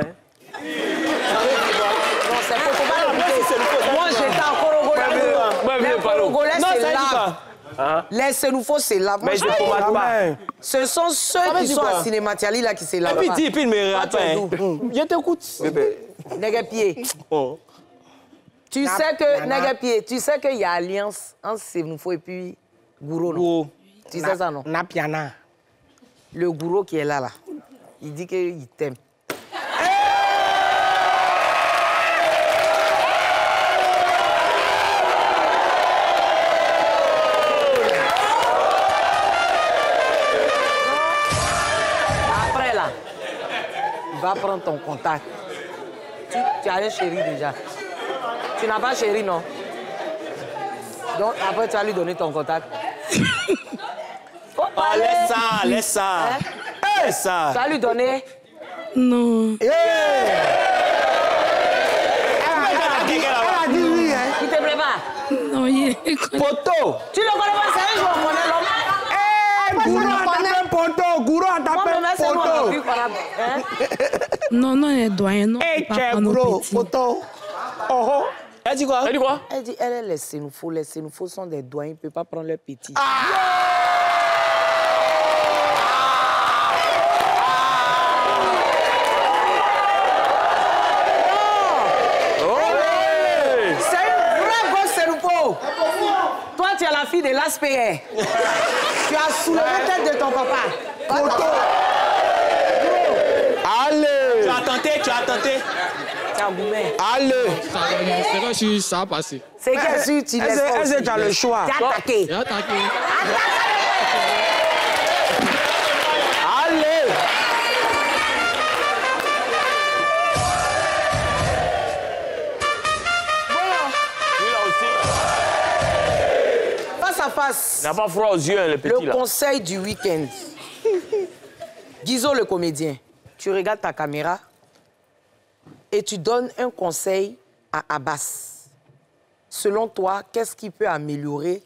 Non, c'est Fotomana. Moi, j'étais en Corogolais. Les Corogolais, c'est là. Les Sénoufos, c'est là. Mais je ne commande pas. Ce sont ceux qui sont à Cinématiali là qui se lavent. Et puis, il me rappelle. Je t'écoute. Négapier. Tu sais que, Négapier, tu sais qu'il y a alliance entre Sénoufo et puis Gouro, non? Tu sais ça, non? Napiana. Le Gouro qui est là, il dit qu'il t'aime. Après, là, il va prendre ton contact. Tu as un chéri déjà. Tu n'as pas chéri, non? Donc, après, tu vas lui donner ton contact. Ah, laisse ça, laisse ça. Hein? Laisse ça. Tu vas lui donner? Non. Elle a dit oui, hein. Il te plaît pas? Non, il est... Poto. Tu le connais pas? C'est un jour, on connaît l'homme. Gouro a tapé Poto. Gouro a tapé Poto. Non, non, elle est doyen. Non, Eh, tiens, Gouro, Poto. Oh, Elle dit quoi? Elle dit quoi? Elle dit, elle est les Sénoufos. Les Sénoufos sont des doyens, ils ne peuvent pas prendre leurs petits. C'est une vraie grosse Sénoufo. Toi, tu es la fille de l'ASPR. Tu as soulevé la tête de ton papa. Poto. Allez. Tu as tenté. Tiens, Goumé. Allez. C'est quoi si ça a passé? C'est que si tu laisses pas Est-ce aussi. que tu as le choix? Tu as attaqué. J'ai attaqué. Allez. Lui, là aussi. Face à face. Il n'a pas froid aux yeux, hein, le petit, Le là. conseil du week-end. Guizo, le comédien, tu regardes ta caméra et tu donnes un conseil à Abbas. Selon toi, qu'est-ce qu'il peut améliorer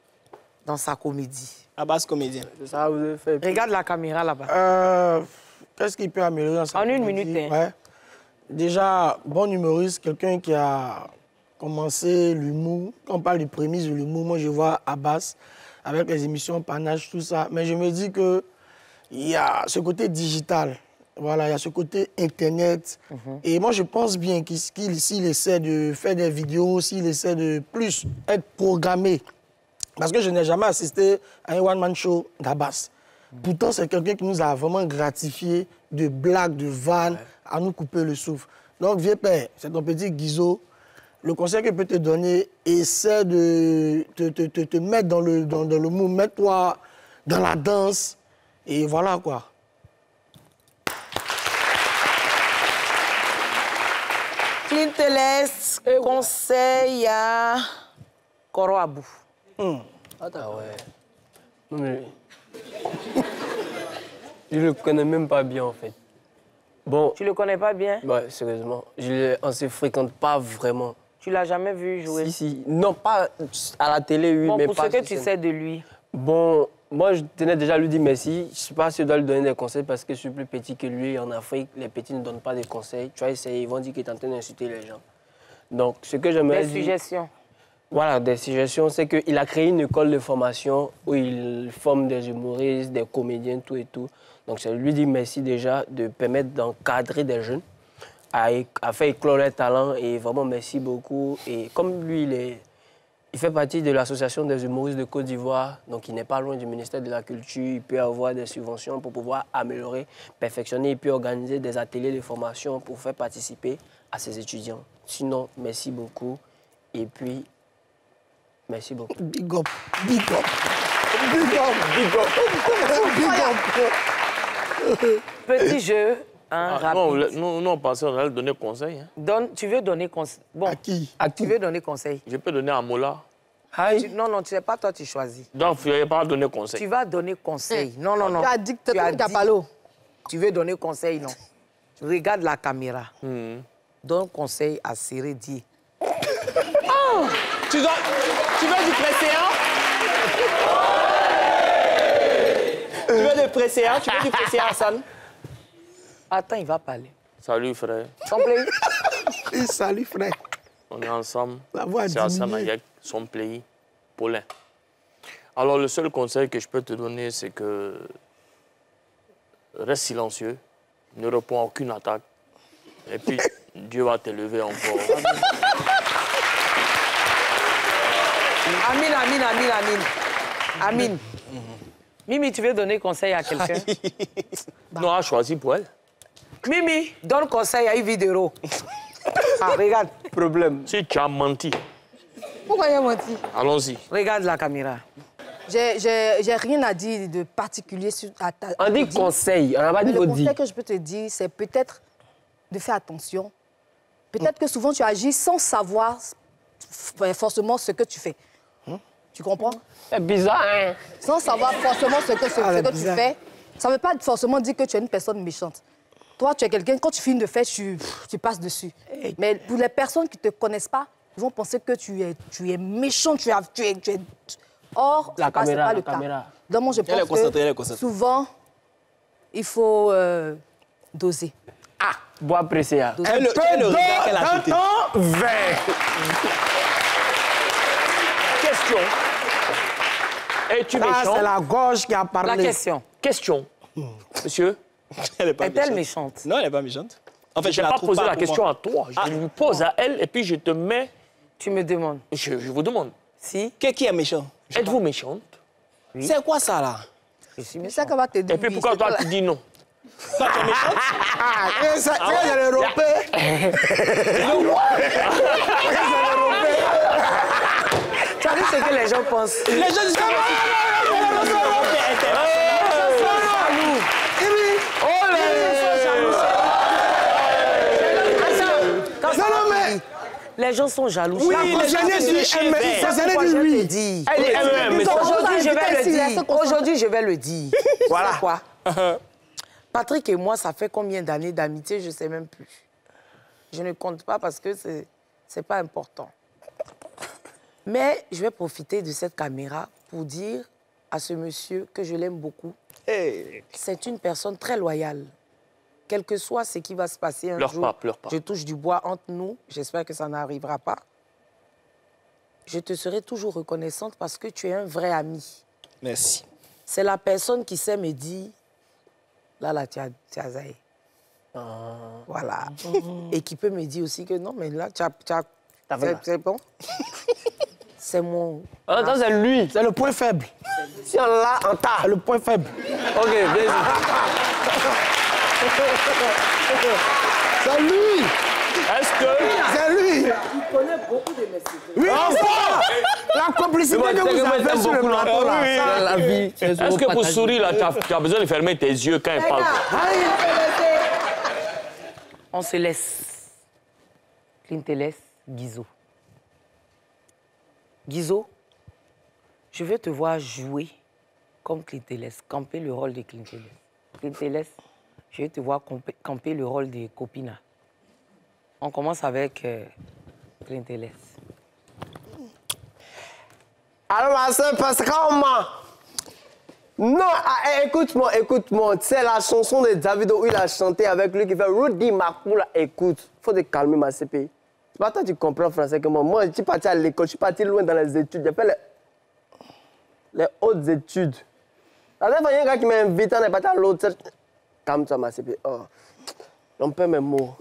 dans sa comédie? Abbas comédien. C'est ça, vous avez fait. Regarde la caméra là-bas. Qu'est-ce qu'il peut améliorer dans sa En une comédie? minute, hein. Ouais. Déjà, bon humoriste, quelqu'un qui a commencé l'humour. Quand on parle des prémices de l'humour, moi, je vois Abbas avec les émissions Panache, tout ça. Mais je me dis qu'il y a ce côté digital. Voilà, il y a ce côté Internet. Et moi, je pense bien s'il essaie de faire des vidéos, s'il essaie de plus être programmé. Parce que je n'ai jamais assisté à un one-man show d'Abbas. Pourtant, c'est quelqu'un qui nous a vraiment gratifié de blagues, de vannes, à nous couper le souffle. Donc, vieux père, c'est ton petit Guizot. Le conseil que je peux te donner, essaie de te mettre dans le mood, mets-toi dans la danse. Et voilà, quoi. Clint te laisse conseil à Koro Abou. Attends, ouais. Non, mais... Je le connais même pas bien, en fait. Bon... Tu le connais pas bien? Ouais, sérieusement. On ne se fréquente pas vraiment. Tu l'as jamais vu jouer? Si. Non, pas à la télé, oui, bon, mais pour pas... ce que tu sais de lui. Bon, moi, je tenais déjà à lui dire merci. Je ne sais pas si je dois lui donner des conseils parce que je suis plus petit que lui. En Afrique, les petits ne donnent pas de conseils. Tu vas essayer, ils vont dire qu'il est en train d'insulter les gens. Donc, ce que j'aimerais dire... Des suggestions. Voilà, des suggestions, c'est qu'il a créé une école de formation où il forme des humoristes, des comédiens, tout et tout. Donc, je lui dis merci déjà de permettre d'encadrer des jeunes, à faire éclore leurs talents et vraiment merci beaucoup. Et comme lui, il fait partie de l'association des humoristes de Côte d'Ivoire, donc il n'est pas loin du ministère de la Culture, il peut avoir des subventions pour pouvoir améliorer, perfectionner, il peut organiser des ateliers de formation pour faire participer à ses étudiants. Sinon, merci beaucoup. Et puis, merci beaucoup. Big up, big up, big up, big up, big up. Petit jeu, hein, rapide. Non, on pensait qu'on allait donner conseil. Hein. Tu veux donner conseil? Bon, à qui? Tu veux donner conseil? Je peux donner à Mola. Non, tu sais pas, toi, tu choisis. Donc, je ne vais pas donner conseil. Tu vas donner conseil. Non. Tu as dit que tu as dit. Tu veux donner conseil, non? Regarde la caméra. Donne conseil à Siré Dié. Oh! Tu veux du pré-séance? Tu veux du pré-séance? Tu veux du pré-séance, Hassan? Attends, il va parler. Salut, frère. Salut, frère. On est ensemble. La voix c'est Hassan Ayek, son pays, Paulin. Alors, le seul conseil que je peux te donner, c'est que reste silencieux, ne réponds à aucune attaque, et puis Dieu va t'élever encore. Amine. Mimi, tu veux donner conseil à quelqu'un? Non, a choisi pour elle. Mimi, donne conseil à Yves Dero. Regarde. Problème. Si tu as menti. Pourquoi il a menti? Allons-y. Regarde la caméra. J'ai rien à dire de particulier sur ta... On dit conseil, on n'a pas dit le conseil que je peux te dire, c'est peut-être de faire attention. Peut-être que souvent tu agis sans savoir forcément ce que tu fais. Tu comprends? C'est bizarre, hein? Sans savoir forcément ce que tu fais, ça ne veut pas forcément dire que tu es une personne méchante. Toi, tu es quelqu'un, quand tu finis de faire, tu passes dessus. Mais pour les personnes qui ne te connaissent pas, ils vont penser que tu es méchant, Or, la caméra, pas le cas. Donc, moi, je pense que souvent, il faut doser. Bois pressé. Un peu d'un temps vert. Question. Es-tu méchante? C'est la gorge qui a parlé. La question. Question. Monsieur? Est-elle méchante? Non, elle n'est pas méchante. En fait, je n'ai pas posé la question à toi. Je lui pose à elle et puis je te mets... Tu me demandes. Je vous demande. Si. Qui est méchant? Êtes-vous méchante? Oui. C'est quoi ça, là? Je suis méchante. C'est ça qu'on va te dire. Et puis pourquoi toi tu dis non? Toi, tu es méchante? Ça, il est européen. Tu as vu ce que les gens pensent? Les gens disent Les gens sont jaloux. Oui, les gens sont lui. Aujourd'hui, je vais le dire. Voilà. Quoi? Patrick et moi, ça fait combien d'années d'amitié? Je ne sais même plus. Je ne compte pas parce que ce n'est pas important. Mais je vais profiter de cette caméra pour dire à ce monsieur que je l'aime beaucoup. C'est une personne très loyale. quel que soit ce qui va se passer un jour, pleure pas. je touche du bois entre nous, j'espère que ça n'arrivera pas. Je te serai toujours reconnaissante parce que tu es un vrai ami. Merci. C'est la personne qui sait me dire, là, tu as zaï. Voilà. Et qui peut me dire aussi que non, mais là, c'est bon. C'est mon... Ah, ça, c'est lui. C'est le point faible. Si on l'a, on t'a. C'est le point faible. Ok, vas-y. C'est lui. Est-ce que... C'est lui. Il connaît beaucoup de mes secrets. Oui, la complicité que vous avez sur le plateau, là. La vie. Est-ce que pour sourire, là, tu as besoin de fermer tes yeux quand il parle? On se laisse. Clinteles, Guizot. Guizot, je veux te voir jouer comme Clinteles, camper le rôle de Clinteles. Clinteles, je veux te voir camper le rôle de Copina. On commence avec Clinteles. Alors, ma soeur, parce que comment? Non, écoute-moi. C'est la chanson de Davido où il a chanté avec lui qui fait Rudy Makula. Écoute, faut te calmer, ma CPI. Bah, toi, tu comprends français que moi. Moi, je suis parti à l'école, je suis parti loin dans les études. J'ai fait les hautes études. La dernière fois, il y a un gars qui m'a invité, on est parti à l'autre. Calme-toi, ma CPI. Oh, on perd mes mots.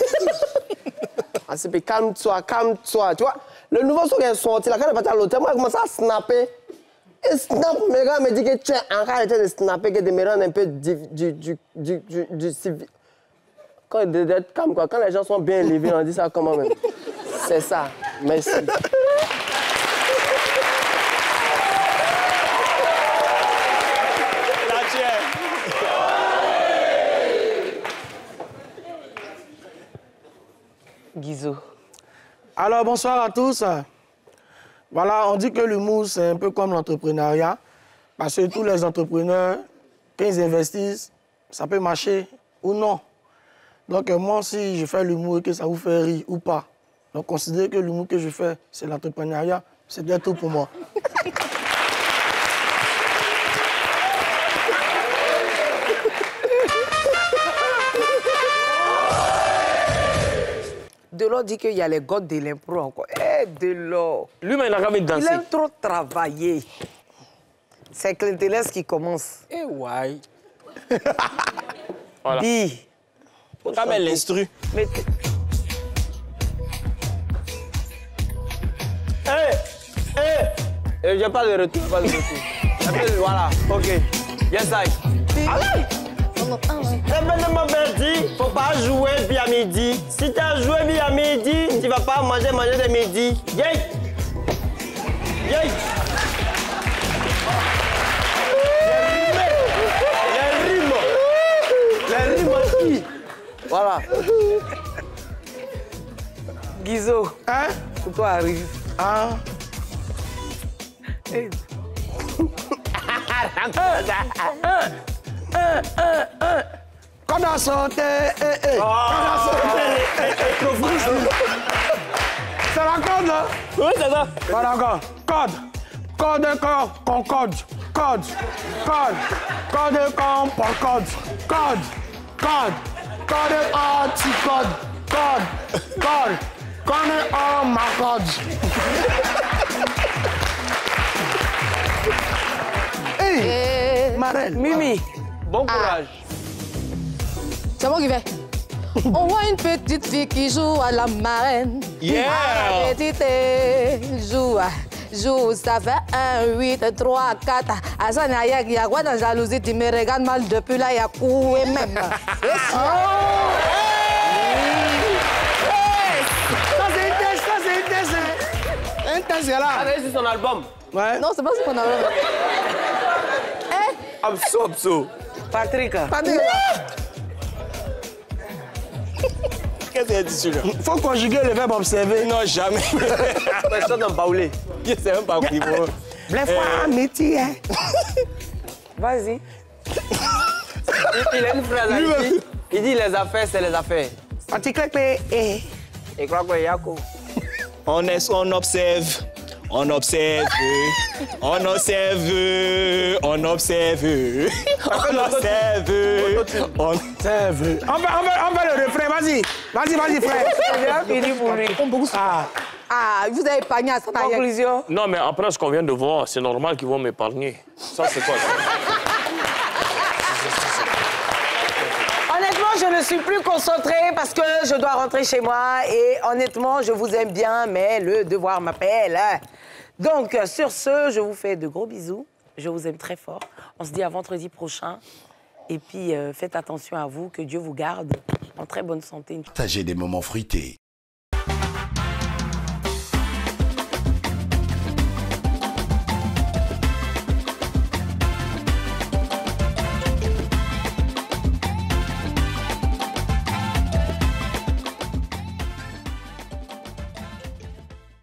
Ma CPI, calme-toi. Tu vois, le nouveau son qui est sorti, là, quand on est parti à l'autre, moi, j'ai commencé à snapper. Et snap, mes gars me disent que tu es en train de snapper, que de me rendre un peu du civil. D'être calme, quoi. Quand les gens sont bien élevés, on dit ça comment même. C'est ça. Merci. Guizot. Alors, bonsoir à tous. Voilà, on dit que l'humour, c'est un peu comme l'entrepreneuriat. Parce que tous les entrepreneurs, quand ils investissent, ça peut marcher ou non. Donc, moi, si je fais l'humour et que ça vous fait rire ou pas, donc considérez que l'humour que je fais, c'est l'entrepreneuriat. C'est bien tout pour moi. Delors dit qu'il y a les gars de l'impro encore. Eh, Delors. Lui, mais il n'a jamais dansé. Il aime trop travailler. C'est Clinteles qui commence. Eh ouais. Voilà. Dis. Faut quand même l'instru. Mais... J'ai pas de retour, Voilà, ok. Yes, I. Événement Berdi, faut pas jouer puis à midi. Si tu as joué puis à midi, tu vas pas manger de midi. Yay! Yay! Les rimes aussi. Voilà. Guizot. Hein? Pour toi, arrive. Ah. Hey. Quand on sortait, c'est la corde, là? Oui, c'est ça. Voilà, encore. Code. Code, concorde. Code. Code. Code, concorde. Code. Code. Code, anti-code. Code. Code. Code, ma code. Hey, Marelle. Mimi. Bon courage. C'est moi qui vais. On voit une petite fille qui joue à la marraine. Yeah! La petite joue, ça fait 1, 8, 3, 4. Asana, il y a quoi dans jalousie? Tu me regardes mal depuis là, il y a coué même. Ça, c'est un test. Un test, là. Ah, c'est son album. Ouais. Non, c'est pas ce qu'on a. Abso. Patrick. Qu'est-ce qu'il a dit celui-là? Faut conjuguer le verbe observer. Non, jamais. Personne n'en baoulé. C'est même pas pris pour eux. Blef, un métier. Vas-y. Il a une phrase à dire. Il dit les affaires, c'est les affaires. Article P. Et crois que Yako. On observe, On observe, on observe, on observe, on observe, on observe. On fait le refrain, vas-y. Vas-y, frère. C'est bien fini pour lui. Ah, vous avez épargné à ça. Conclusion. Non, mais après ce qu'on vient de voir, c'est normal qu'ils vont m'épargner. Ça, c'est quoi ça? Honnêtement, je ne suis plus concentrée parce que je dois rentrer chez moi. Et honnêtement, je vous aime bien, mais le devoir m'appelle. Donc, sur ce, je vous fais de gros bisous. Je vous aime très fort. On se dit à vendredi prochain. Et puis, faites attention à vous, que Dieu vous garde en très bonne santé. Partagez des moments fruités.